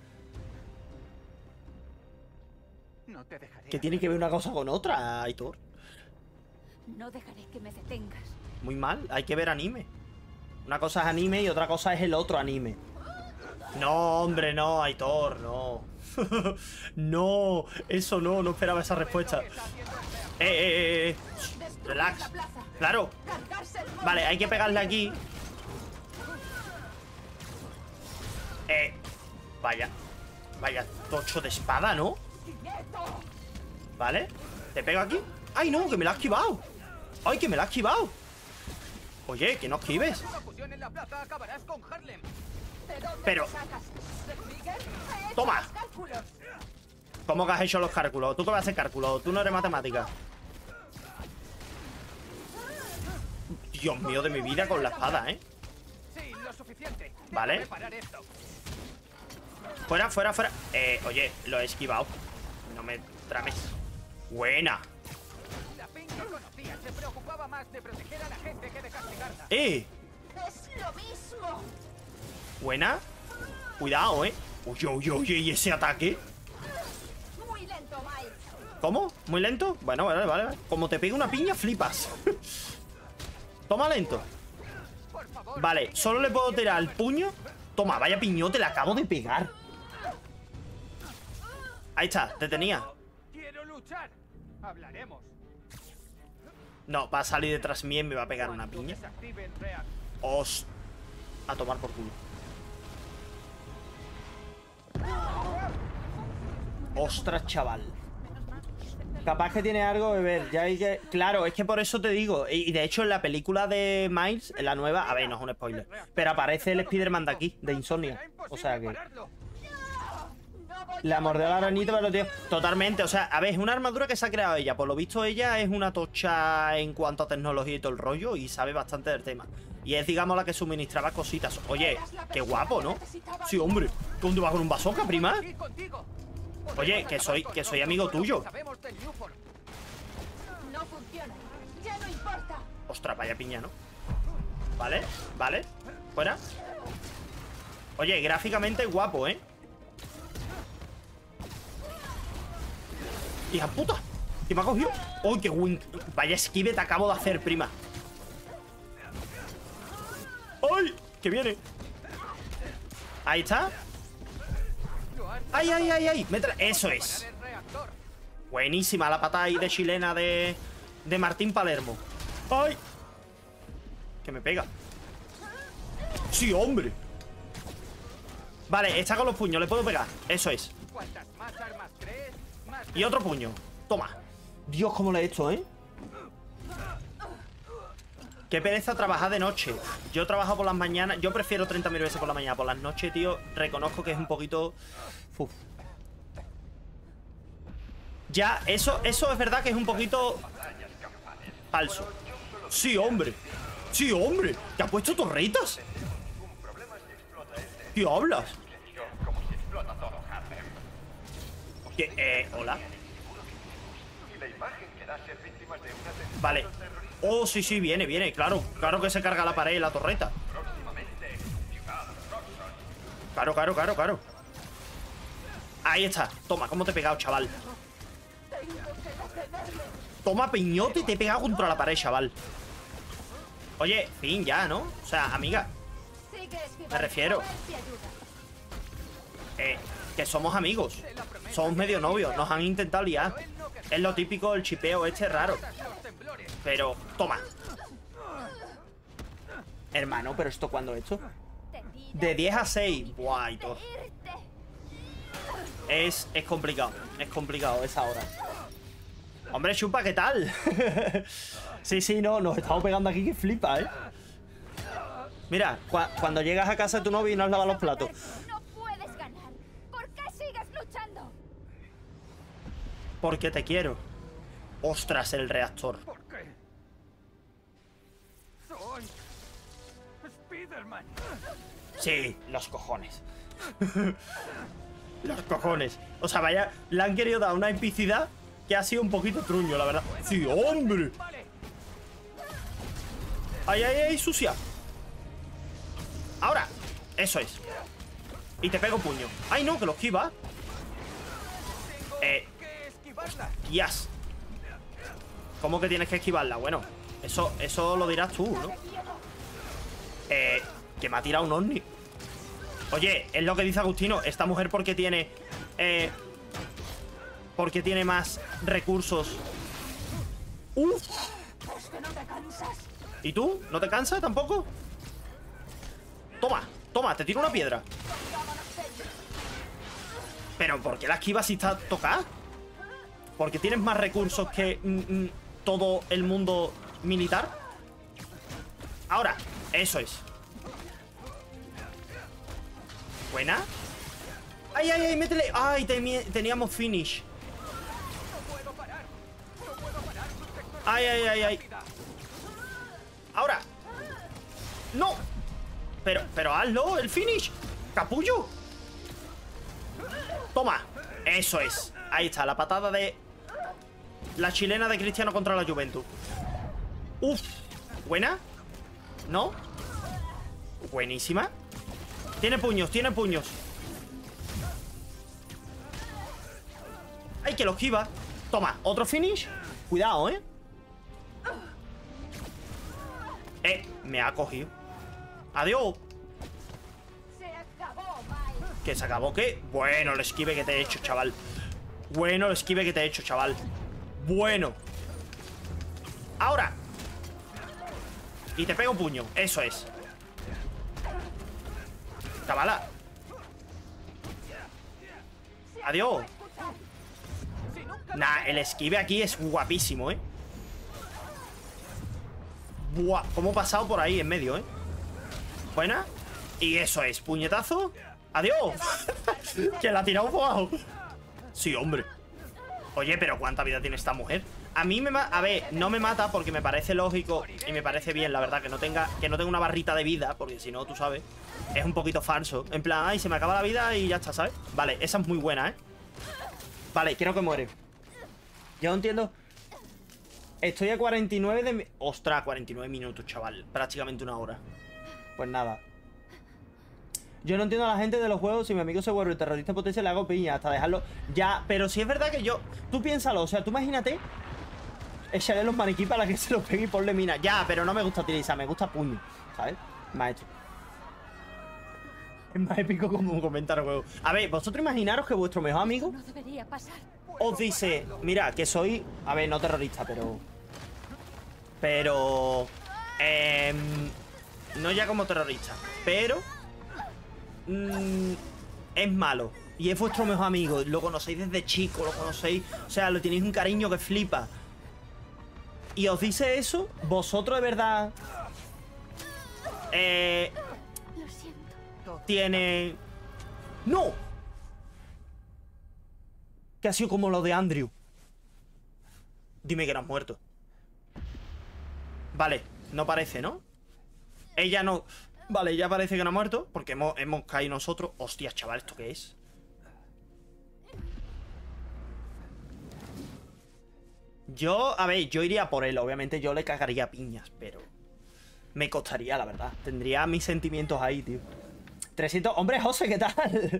No te dejaré. ¿Qué tiene que ver una cosa con otra, Aitor? No dejaré que me detengas. Muy mal, hay que ver anime. Una cosa es anime y otra cosa es el otro anime. No, hombre, no, Aitor, no. No, eso no esperaba esa respuesta. Relax. Claro. Vale, hay que pegarle aquí. Vaya. Vaya tocho de espada, ¿no? Vale. ¿Te pego aquí? ¡Ay, no! ¡Que me la ha esquivado! ¡Ay, que me la ha esquivado! Oye, que no esquives. Pero... ¡Toma! ¿Cómo que has hecho los cálculos? ¿Tú qué vas a hacer cálculos? Tú no eres matemática. Dios mío de mi vida con la espada, ¿eh? Vale. Fuera, fuera, fuera. Oye, lo he esquivado. No me trames. Buena. Es lo mismo. Buena. Cuidado, Oye, oye, oye, ¿y ese ataque? Muy lento, Miles. ¿Cómo? ¿Muy lento? Bueno, vale, vale. Como te pegue una piña, flipas. Toma lento. Vale, solo le puedo tirar el puño. Toma, vaya piñote, le acabo de pegar. Ahí está, te tenía. Quiero luchar. Hablaremos. No, va a salir detrás mío y me va a pegar una piña. Os... A tomar por culo. Ostras, chaval. Capaz que tiene algo que ver. Ya hay que... Claro, es que por eso te digo. Y de hecho en la película de Miles, en la nueva... A ver, no es un spoiler. Pero aparece el Spider-Man de aquí, de Insomnia. O sea que... La mordió la arenita, pero tío... Totalmente, o sea, a ver, es una armadura que se ha creado ella. Por lo visto ella es una tocha en cuanto a tecnología y todo el rollo. Y sabe bastante del tema. Y es, digamos, la que suministraba cositas. Oye, qué guapo, ¿no? Sí, hombre. ¿Dónde vas con un bazooka, prima? Oye, que soy amigo tuyo. No funciona. Ya no importa. Ostras, vaya piña, ¿no? Vale, vale. Fuera. Oye, gráficamente guapo, ¿eh? ¡Hija puta! ¿Qué me ha cogido? ¡Oh, qué buen... Vaya esquive te acabo de hacer, prima! ¡Ay! ¡Que viene! Ahí está. ¡Ay, ay, ay, ay! Eso es. Buenísima la patada ahí de chilena de Martín Palermo. ¡Ay! Que me pega. ¡Sí, hombre! Vale, está con los puños, le puedo pegar. Eso es. Y otro puño. Toma. Dios, cómo le he hecho, ¿eh? Qué pereza trabajar de noche. Yo trabajo por las mañanas. Yo prefiero 30.000 veces por la mañana. Por las noches, tío, reconozco que es un poquito... Uf. Ya, eso es verdad que es un poquito... falso. Sí, hombre. Sí, hombre. ¿Te ha puesto torretas? ¿Qué hablas? Hola. Vale. Oh, sí, sí, viene, viene. Claro, claro que se carga la pared y la torreta. Claro, claro, claro, claro. Ahí está. Toma, cómo te he pegado, chaval. Toma, piñote, te he pegado contra la pared, chaval. Oye, fin, ya, ¿no? O sea, amiga. Me refiero. Que somos amigos. Somos medio novios. Nos han intentado liar. Es lo típico, el chipeo este raro. Pero, toma. Hermano, ¿pero esto cuándo he hecho? De 10 a 6. Buah, y todo. Es complicado. Es complicado esa hora. Hombre, chupa, ¿qué tal? Sí, sí, no, nos estamos pegando aquí que flipa, ¿eh? Mira, cuando llegas a casa de tu novio y no has lavado los platos. No puedes ganar. ¿Por qué sigues luchando? Porque te quiero. Ostras, el reactor. ¿Por qué? Soy Spider-Man. Sí, los cojones. Los cojones. O sea, vaya, le han querido dar una epicidad que ha sido un poquito truño, la verdad. Sí, hombre. Ay, ay, ay, sucia. Ahora, eso es. Y te pego puño. Ay, no, que lo esquiva. Hostias. ¿Cómo que tienes que esquivarla? Bueno, eso lo dirás tú, ¿no? Que me ha tirado un ovni. Oye, es lo que dice Agustino. Esta mujer porque tiene más recursos. ¡Uf! ¿Y tú? ¿No te cansas tampoco? Toma, toma, te tiro una piedra. Pero ¿por qué la esquiva si está tocada? Porque tienes más recursos que todo el mundo militar. Ahora, eso es. Buena. ¡Ay, ay, ay! ¡Métele! ¡Ay! Teníamos finish. ¡Ay, ay, ay, ay! ¡Ahora! ¡No! Pero hazlo, el finish. ¡Capullo! ¡Toma! Eso es. Ahí está, la patada de la chilena de Cristiano contra la Juventus. ¡Uf! ¿Buena? ¿No? Buenísima. Tiene puños, tiene puños. ¡Ay, que lo esquiva! Toma, otro finish. Cuidado, ¿eh? Me ha cogido. Adiós. Se acabó, Miles. ¿Que se acabó qué? Bueno, el esquive que te he hecho, chaval. Bueno, el esquive que te he hecho, chaval. Bueno. Ahora. Y te pego un puño, eso es. Chavala. Adiós. Nah, el esquive aquí es guapísimo, ¿eh? Buah, cómo he pasado por ahí en medio, ¿eh? Buena. Y eso es, puñetazo. ¡Adiós! Que la ha tirado por abajo. Sí, hombre. Oye, pero ¿cuánta vida tiene esta mujer? A mí me mata. A ver, no me mata porque me parece lógico y me parece bien, la verdad, que no tenga una barrita de vida, porque si no, tú sabes, es un poquito falso. En plan, ay, se me acaba la vida y ya está, ¿sabes? Vale, esa es muy buena, ¿eh? Vale, quiero que muere. Yo no entiendo. Estoy a 49 de... Ostras, 49 minutos, chaval. Prácticamente una hora. Pues nada. Yo no entiendo a la gente de los juegos. Si mi amigo se vuelve terrorista potencial, le hago piña hasta dejarlo. Ya, pero si es verdad que yo... Tú piénsalo, o sea, tú imagínate echarle los maniquí para que se los pegue y ponle mina. Ya, pero no me gusta utilizar, me gusta puño, ¿sabes? Más hecho. Es más épico como comentar el juego. A ver, vosotros imaginaros que vuestro mejor amigo No debería pasar. os dice, mira, que soy... A ver, no terrorista, pero... no ya como terrorista, pero... es malo. Y es vuestro mejor amigo. Lo conocéis desde chico, lo conocéis... O sea, lo tenéis un cariño que flipa. Y os dice eso, vosotros de verdad... Lo siento. tiene... ¡No! Que ha sido como lo de Andrew. Dime que no has muerto. Vale, no parece, ¿no? Ella no... Vale, ella parece que no ha muerto porque hemos caído nosotros. Hostia, chaval, ¿esto qué es? Yo, a ver, yo iría por él. Obviamente yo le cagaría piñas, pero... me costaría, la verdad. Tendría mis sentimientos ahí, tío. 300... Hombre, José, ¿qué tal?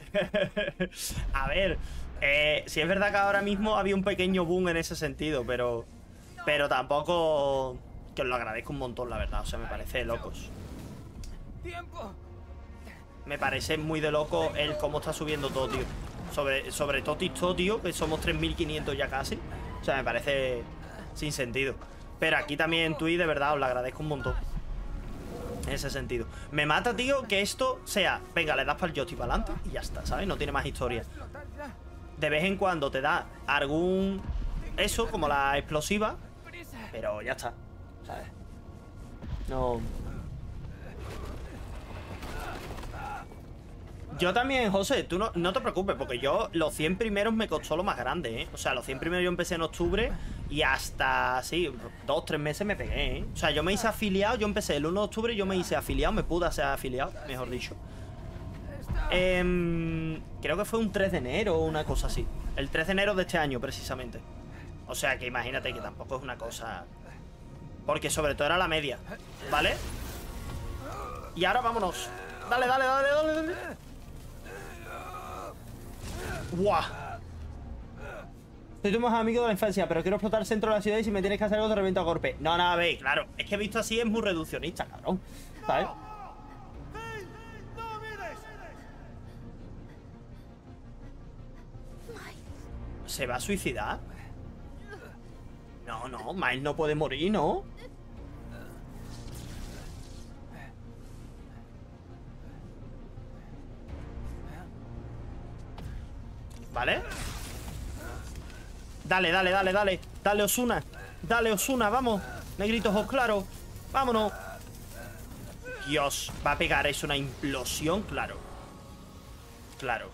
A ver, si es verdad que ahora mismo había un pequeño boom en ese sentido, pero tampoco... Que os lo agradezco un montón, la verdad. O sea, me parece de locos. ¡Tiempo! Me parece muy de loco el cómo está subiendo todo, tío. Sobre todo TikTok, tío, que somos 3.500 ya casi. O sea, me parece sin sentido. Pero aquí también en Twitch, de verdad, os lo agradezco un montón. En ese sentido. Me mata, tío, que esto sea... Venga, le das para el joystick para adelante y ya está, ¿sabes? No tiene más historia. De vez en cuando te da algún... Eso, como la explosiva. Pero ya está, ¿sabes? No... Yo también, José, tú no te preocupes, porque yo los 100 primeros me costó lo más grande, ¿eh? O sea, los 100 primeros yo empecé en octubre y hasta, sí, 2 o 3 meses me pegué, ¿eh? O sea, yo me hice afiliado, yo empecé el 1 de octubre, yo me hice afiliado, me pude hacer afiliado, mejor dicho. Creo que fue un 3 de enero o una cosa así. El 3 de enero de este año, precisamente. O sea, que imagínate que tampoco es una cosa... Porque sobre todo era la media, ¿vale? Y ahora vámonos. Dale, dale, dale, dale, dale. ¡Guau! Soy tu mejor amigo de la infancia, pero quiero explotar el centro de la ciudad y si me tienes que hacer algo te reviento a golpe. No, nada, veis, claro. Es que visto así es muy reduccionista, cabrón. ¿Sabes? ¿Se va a suicidar? No, no, Miles no puede morir, ¿no? ¿Vale? Dale, dale, dale, dale. Dale, Osuna. Dale, Osuna, vamos. Negritos ojos claros. Vámonos. Dios, va a pegar. Es una implosión, claro. Claro.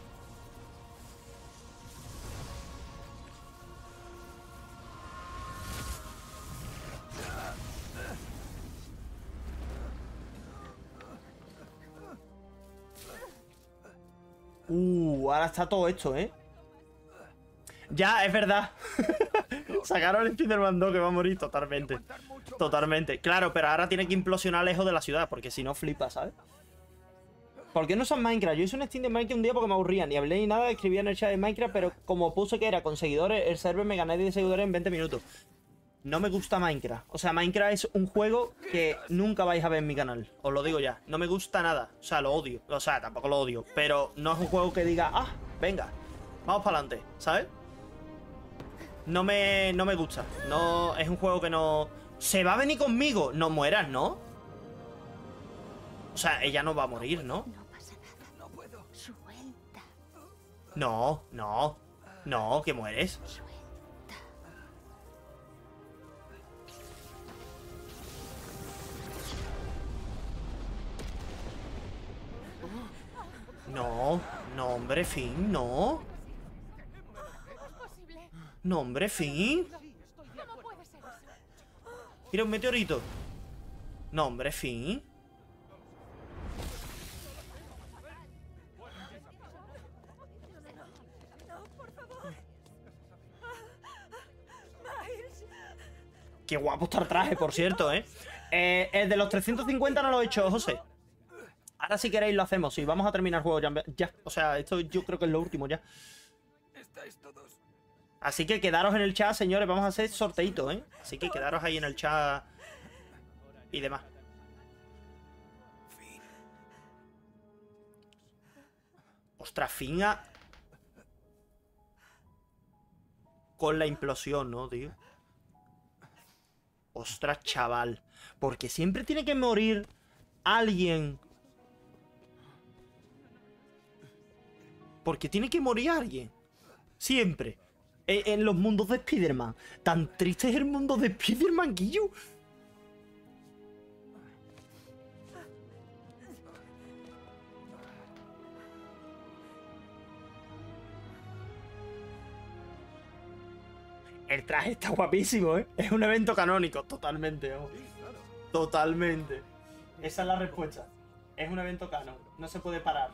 Ahora está todo esto, ¿eh? Ya, es verdad. Sacaron el Spider-Man 2 que va a morir totalmente. Totalmente. Claro, pero ahora tiene que implosionar lejos de la ciudad, porque si no flipa, ¿sabes? ¿Por qué no usan Minecraft? Yo hice un Steam de Minecraft un día porque me aburría. Ni hablé ni nada, escribía en el chat de Minecraft, pero como puse que era con seguidores, el server me gané 10 seguidores en 20 minutos. No me gusta Minecraft. O sea, Minecraft es un juego que nunca vais a ver en mi canal. Os lo digo ya. No me gusta nada. O sea, lo odio. O sea, tampoco lo odio. Pero no es un juego que diga, ah, venga, vamos para adelante, ¿sabes? No me gusta. No, es un juego que no... Se va a venir conmigo. No mueras, ¿no? O sea, ella no va a morir, ¿no? No pasa nada. No puedo. Suelta. No, no. No, que mueres. Suelta. No, no, hombre, Finn, no. No, hombre, Finn. Mira, un meteorito. No, hombre, Finn. Qué guapo está el traje, por cierto, ¿eh? El de los 350 no lo he hecho, José. Ahora si queréis lo hacemos. Sí, vamos a terminar el juego ya. O sea, esto yo creo que es lo último ya. Así que quedaros en el chat, señores. Vamos a hacer sorteito, ¿eh? Así que quedaros ahí en el chat y demás. Ostras, Finga con la implosión, ¿no, tío? Ostras, chaval. Porque siempre tiene que morir alguien. Porque tiene que morir alguien. Siempre. En los mundos de Spider-Man. Tan triste es el mundo de Spider-Man, Guillo. El traje está guapísimo, ¿eh? Es un evento canónico. Totalmente, vamos. Totalmente. Esa es la respuesta. Es un evento canon. No se puede parar.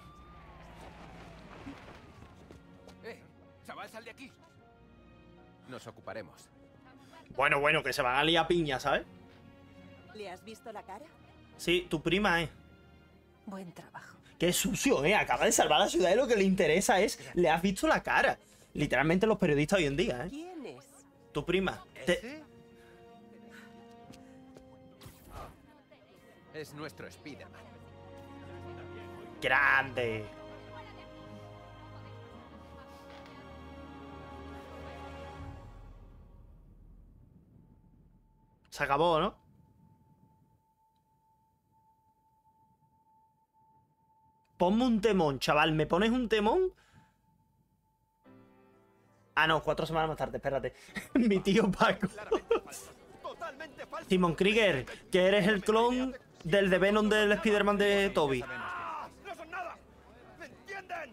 Chaval, sal de aquí. Nos ocuparemos. Bueno, que se van a liar piña, ¿sabes? ¿Le has visto la cara? Sí, tu prima, ¿eh? Buen trabajo. Qué sucio, ¿eh? Acaba de salvar la ciudad y lo que le interesa es... Le has visto la cara. Literalmente los periodistas hoy en día, ¿eh? ¿Quién es? Tu prima. Es nuestro Spider-Man. Grande. Se acabó, ¿no? Ponme un temón, chaval. ¿Me pones un temón? Ah, no, 4 semanas más tarde, espérate. Mi tío Paco. Simon Krieger, que eres el clon del de Venom del Spider-Man de Toby. ¡No son nada! ¿Me entienden?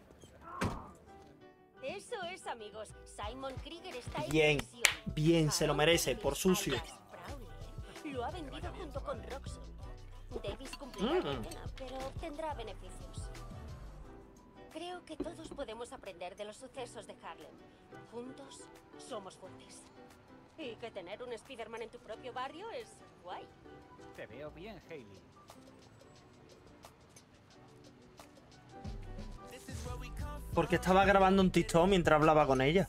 Eso es, amigos. Simon Krieger está Bien, bien, se lo merece, por sucio. Lo ha vendido junto con Roxy. Davis cumplirá condena, pero tendrá beneficios. Creo que todos podemos aprender de los sucesos de Harlem. Juntos somos fuertes. Y que tener un Spider-Man en tu propio barrio es guay. Te veo bien, Hailey. Porque estaba grabando un TikTok mientras hablaba con ella.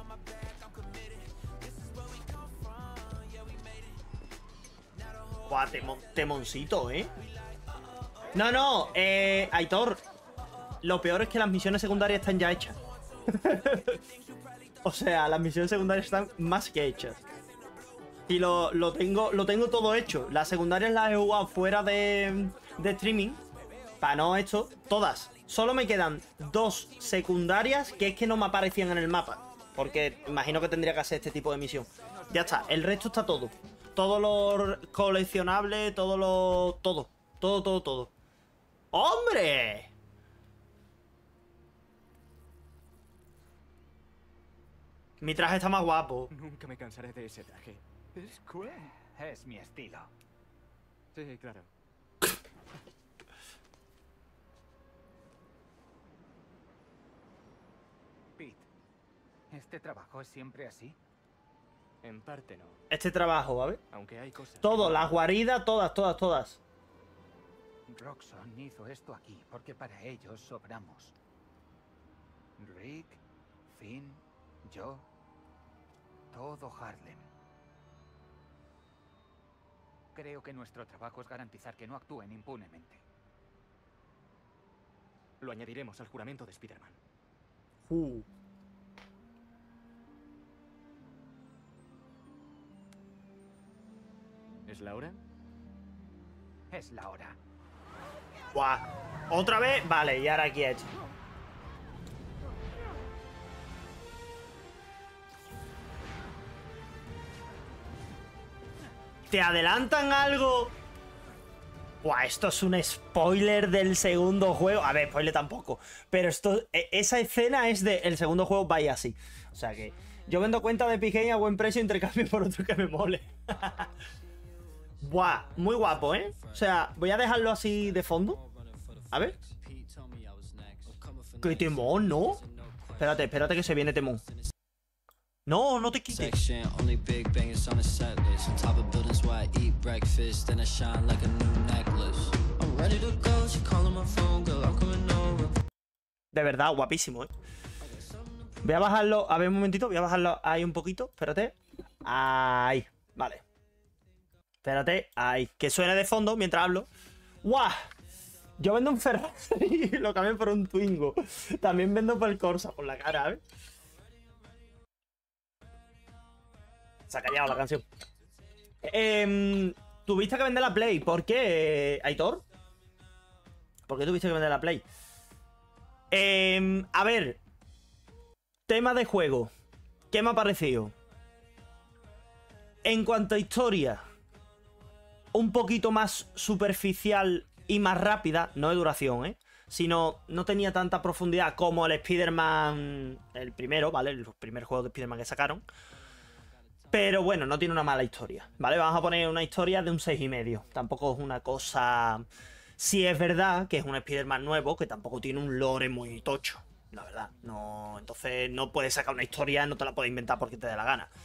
Buah, temoncito, ¿eh? No, Aitor. Lo peor es que las misiones secundarias están ya hechas. O sea, las misiones secundarias están más que hechas. Y lo tengo todo hecho. Las secundarias las he jugado fuera de streaming. Para no esto, todas. Solo me quedan 2 secundarias que es que no me aparecían en el mapa. Porque imagino que tendría que hacer este tipo de misión. Ya está, el resto está todo. Todo lo coleccionable, todo lo... Todo. ¡Hombre! Mi traje está más guapo. Nunca me cansaré de ese traje. Es cool. Es mi estilo. Sí, claro. Pete, ¿este trabajo es siempre así? En parte no, Este trabajo, ¿vale? aunque hay cosas... Todo, las guaridas, todas. Roxxon hizo esto aquí porque para ellos sobramos. Rick, Finn, yo, todo Harlem. Creo que nuestro trabajo es garantizar que no actúen impunemente. Lo añadiremos al juramento de Spider-Man. ¿Es la hora? Es la hora. Buah. ¿Otra vez? Vale, y ahora aquí he hecho. ¿Te adelantan algo? Buah, esto es un spoiler del segundo juego. A ver, spoiler tampoco. Pero esto, esa escena es del segundo juego, vaya así. O sea que yo vendo cuenta de Epic Games a buen precio, intercambio por otro que me mole. Buah, muy guapo, ¿eh? O sea, voy a dejarlo así de fondo. A ver. ¡Qué temón, ¿no? Espérate que se viene temón. No, no te quites. De verdad, guapísimo, ¿eh? Voy a bajarlo, a ver un momentito, voy a bajarlo ahí un poquito, espérate. Ahí, vale. Espérate, ahí, que suene de fondo mientras hablo. ¡Guau! Yo vendo un Ferrari y lo cambié por un Twingo. También vendo por el Corsa, por la cara, ¿eh? Se ha callado la canción. Tuviste que vender la Play. ¿Por qué, Aitor? ¿Por qué tuviste que vender la Play? A ver. Tema de juego. ¿Qué me ha parecido? En cuanto a historia, un poquito más superficial y más rápida. No de duración, ¿eh? Sino no tenía tanta profundidad como el Spider-Man, el primero, ¿vale? El primer juego de Spider-Man que sacaron. Pero bueno, no tiene una mala historia, ¿vale? Vamos a poner una historia de un 6,5. Tampoco es una cosa... Sí es verdad que es un Spider-Man nuevo, que tampoco tiene un lore muy tocho, la verdad. No, entonces no puedes sacar una historia, no te la puedes inventar porque te dé la gana.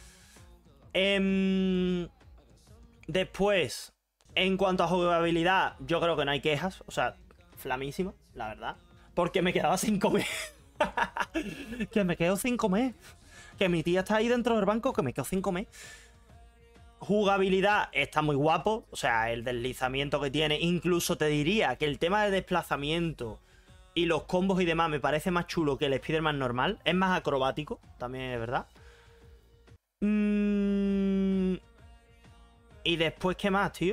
Después, en cuanto a jugabilidad, yo creo que no hay quejas. O sea, flamísimo, la verdad. Porque me quedaba sin comer. Que me quedo sin comer. Que mi tía está ahí dentro del banco, que me quedo sin comer. Jugabilidad está muy guapo. O sea, el deslizamiento que tiene. Incluso te diría que el tema de desplazamiento y los combos y demás me parece más chulo que el Spider-Man normal. Es más acrobático, también es verdad. Y después, ¿qué más, tío?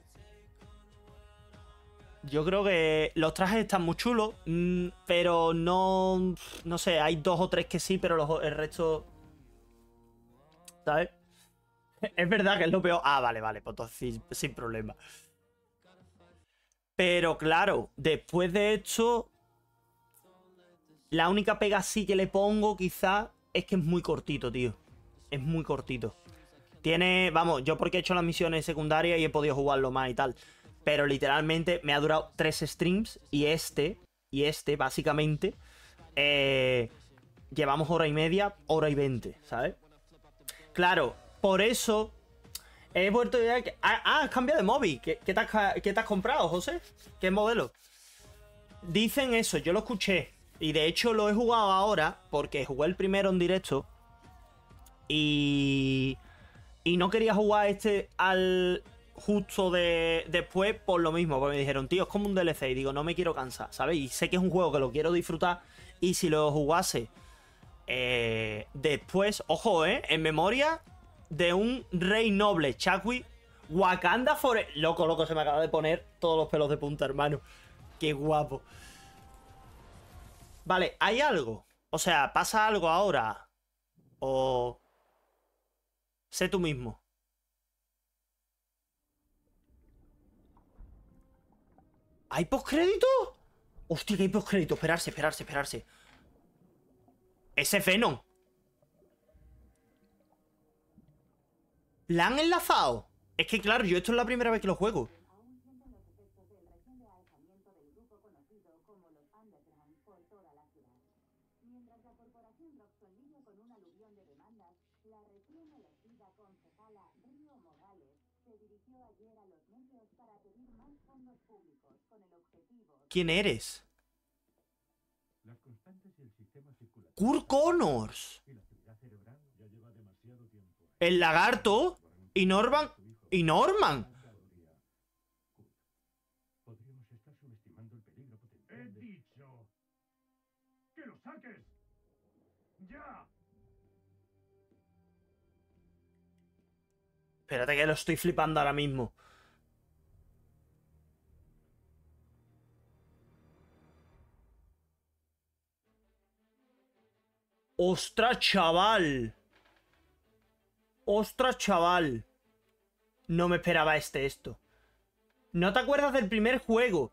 Yo creo que los trajes están muy chulos, pero no... No sé, hay 2 o 3 que sí, pero el resto... ¿Sabes? Es verdad que es lo peor. Ah, vale, pues entonces sin problema. Pero claro, después de esto... La única pega sí que le pongo, quizá, es que es muy cortito, tío. Es muy cortito. Tiene... Vamos, yo porque he hecho las misiones secundarias y he podido jugarlo más y tal. Pero literalmente me ha durado 3 streams y este, básicamente, llevamos hora y media, hora y 20, ¿sabes? Claro, por eso he vuelto a ver que... has cambiado de móvil. ¿Qué te has comprado, José? ¿Qué modelo? Dicen eso, yo lo escuché. Y de hecho lo he jugado ahora porque jugué el primero en directo. Y no quería jugar este al... justo después por lo mismo, porque me dijeron, tío, es como un DLC, y digo, no me quiero cansar, ¿sabes? Y sé que es un juego que lo quiero disfrutar, y si lo jugase después, ojo, en memoria de un rey noble, Chadwick, Wakanda Forever, loco, se me acaba de poner todos los pelos de punta, hermano. Qué guapo. Vale, ¿hay algo? O sea, ¿pasa algo ahora? O... Sé tú mismo. ¿Hay postcrédito? Hostia, que hay postcrédito. Esperarse, esperarse, esperarse. Ese es Venom. ¿La han enlazado? Es que claro, yo esto es la primera vez que lo juego. ¿Quién eres? Kurt Connors. El lagarto. Y Norman. Y Norman. He dicho que lo saques. ¡Ya! Espérate que lo estoy flipando ahora mismo. ¡Ostras, chaval! ¡Ostras, chaval! No me esperaba esto. ¿No te acuerdas del primer juego?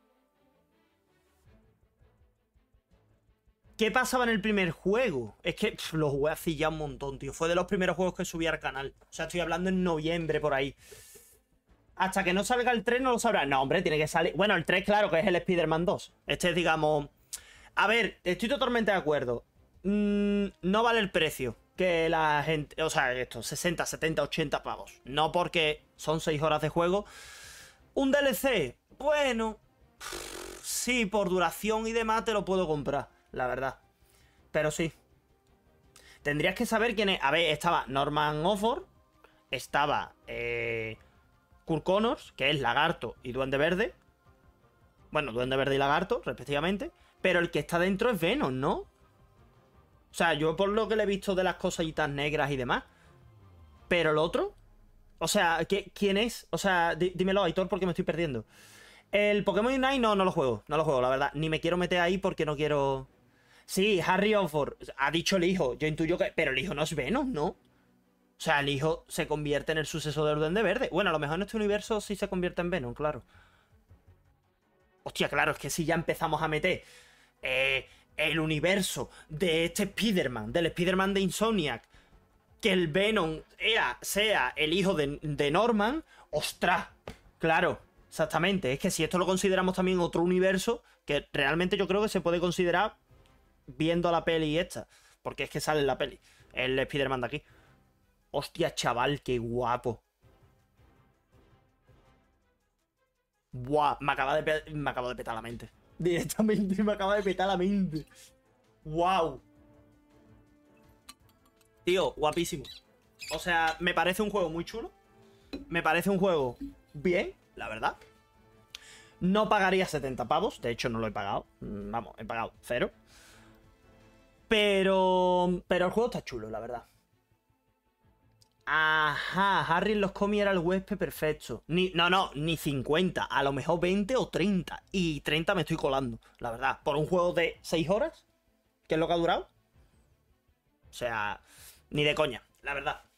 ¿Qué pasaba en el primer juego? Es que lo jugué hace ya un montón, tío. Fue de los primeros juegos que subí al canal. O sea, estoy hablando en noviembre, por ahí. Hasta que no salga el 3 no lo sabrás. No, hombre, tiene que salir... Bueno, el 3, claro, que es el Spider-Man 2. Este es, digamos... A ver, estoy totalmente de acuerdo. No vale el precio que la gente... O sea, esto, 60, 70, 80 pavos. No porque son 6 horas de juego. Un DLC, bueno... Sí, por duración y demás te lo puedo comprar, la verdad. Pero sí. Tendrías que saber quién es... A ver, estaba Norman Osborn. Estaba... Kurt Connors, que es Lagarto y Duende Verde. Bueno, Duende Verde y Lagarto, respectivamente. Pero el que está dentro es Venom, ¿no? O sea, yo por lo que le he visto de las cositas negras y demás. Pero el otro... O sea, ¿quién es? O sea, dímelo, Aitor, porque me estoy perdiendo. El Pokémon Unite no lo juego. No lo juego, la verdad. Ni me quiero meter ahí porque no quiero... Sí, Harry Osborn. Ha dicho el hijo. Yo intuyo que... Pero el hijo no es Venom, ¿no? O sea, el hijo se convierte en el sucesor del Duende Verde. Bueno, a lo mejor en este universo sí se convierte en Venom, claro. Hostia, claro, es que si ya empezamos a meter... el universo de este Spider-Man, del Spider-Man de Insomniac, que el Venom sea el hijo de Norman, ¡ostras! Claro, exactamente. Es que si esto lo consideramos también otro universo, que realmente yo creo que se puede considerar viendo la peli esta, porque es que sale en la peli, el Spider-Man de aquí. ¡Hostia, chaval, qué guapo! Buah, me acabo de petar la mente. Directamente me acaba de petar la mente. ¡Wow! Tío, guapísimo. O sea, me parece un juego muy chulo. Me parece un juego bien, la verdad. No pagaría 70 pavos. De hecho, no lo he pagado. Vamos, he pagado 0. Pero el juego está chulo, la verdad. Ajá, Harry en los cómics era el huésped perfecto. No, ni 50. A lo mejor 20 o 30. Y 30 me estoy colando, la verdad. Por un juego de 6 horas, que es lo que ha durado. O sea, ni de coña, la verdad.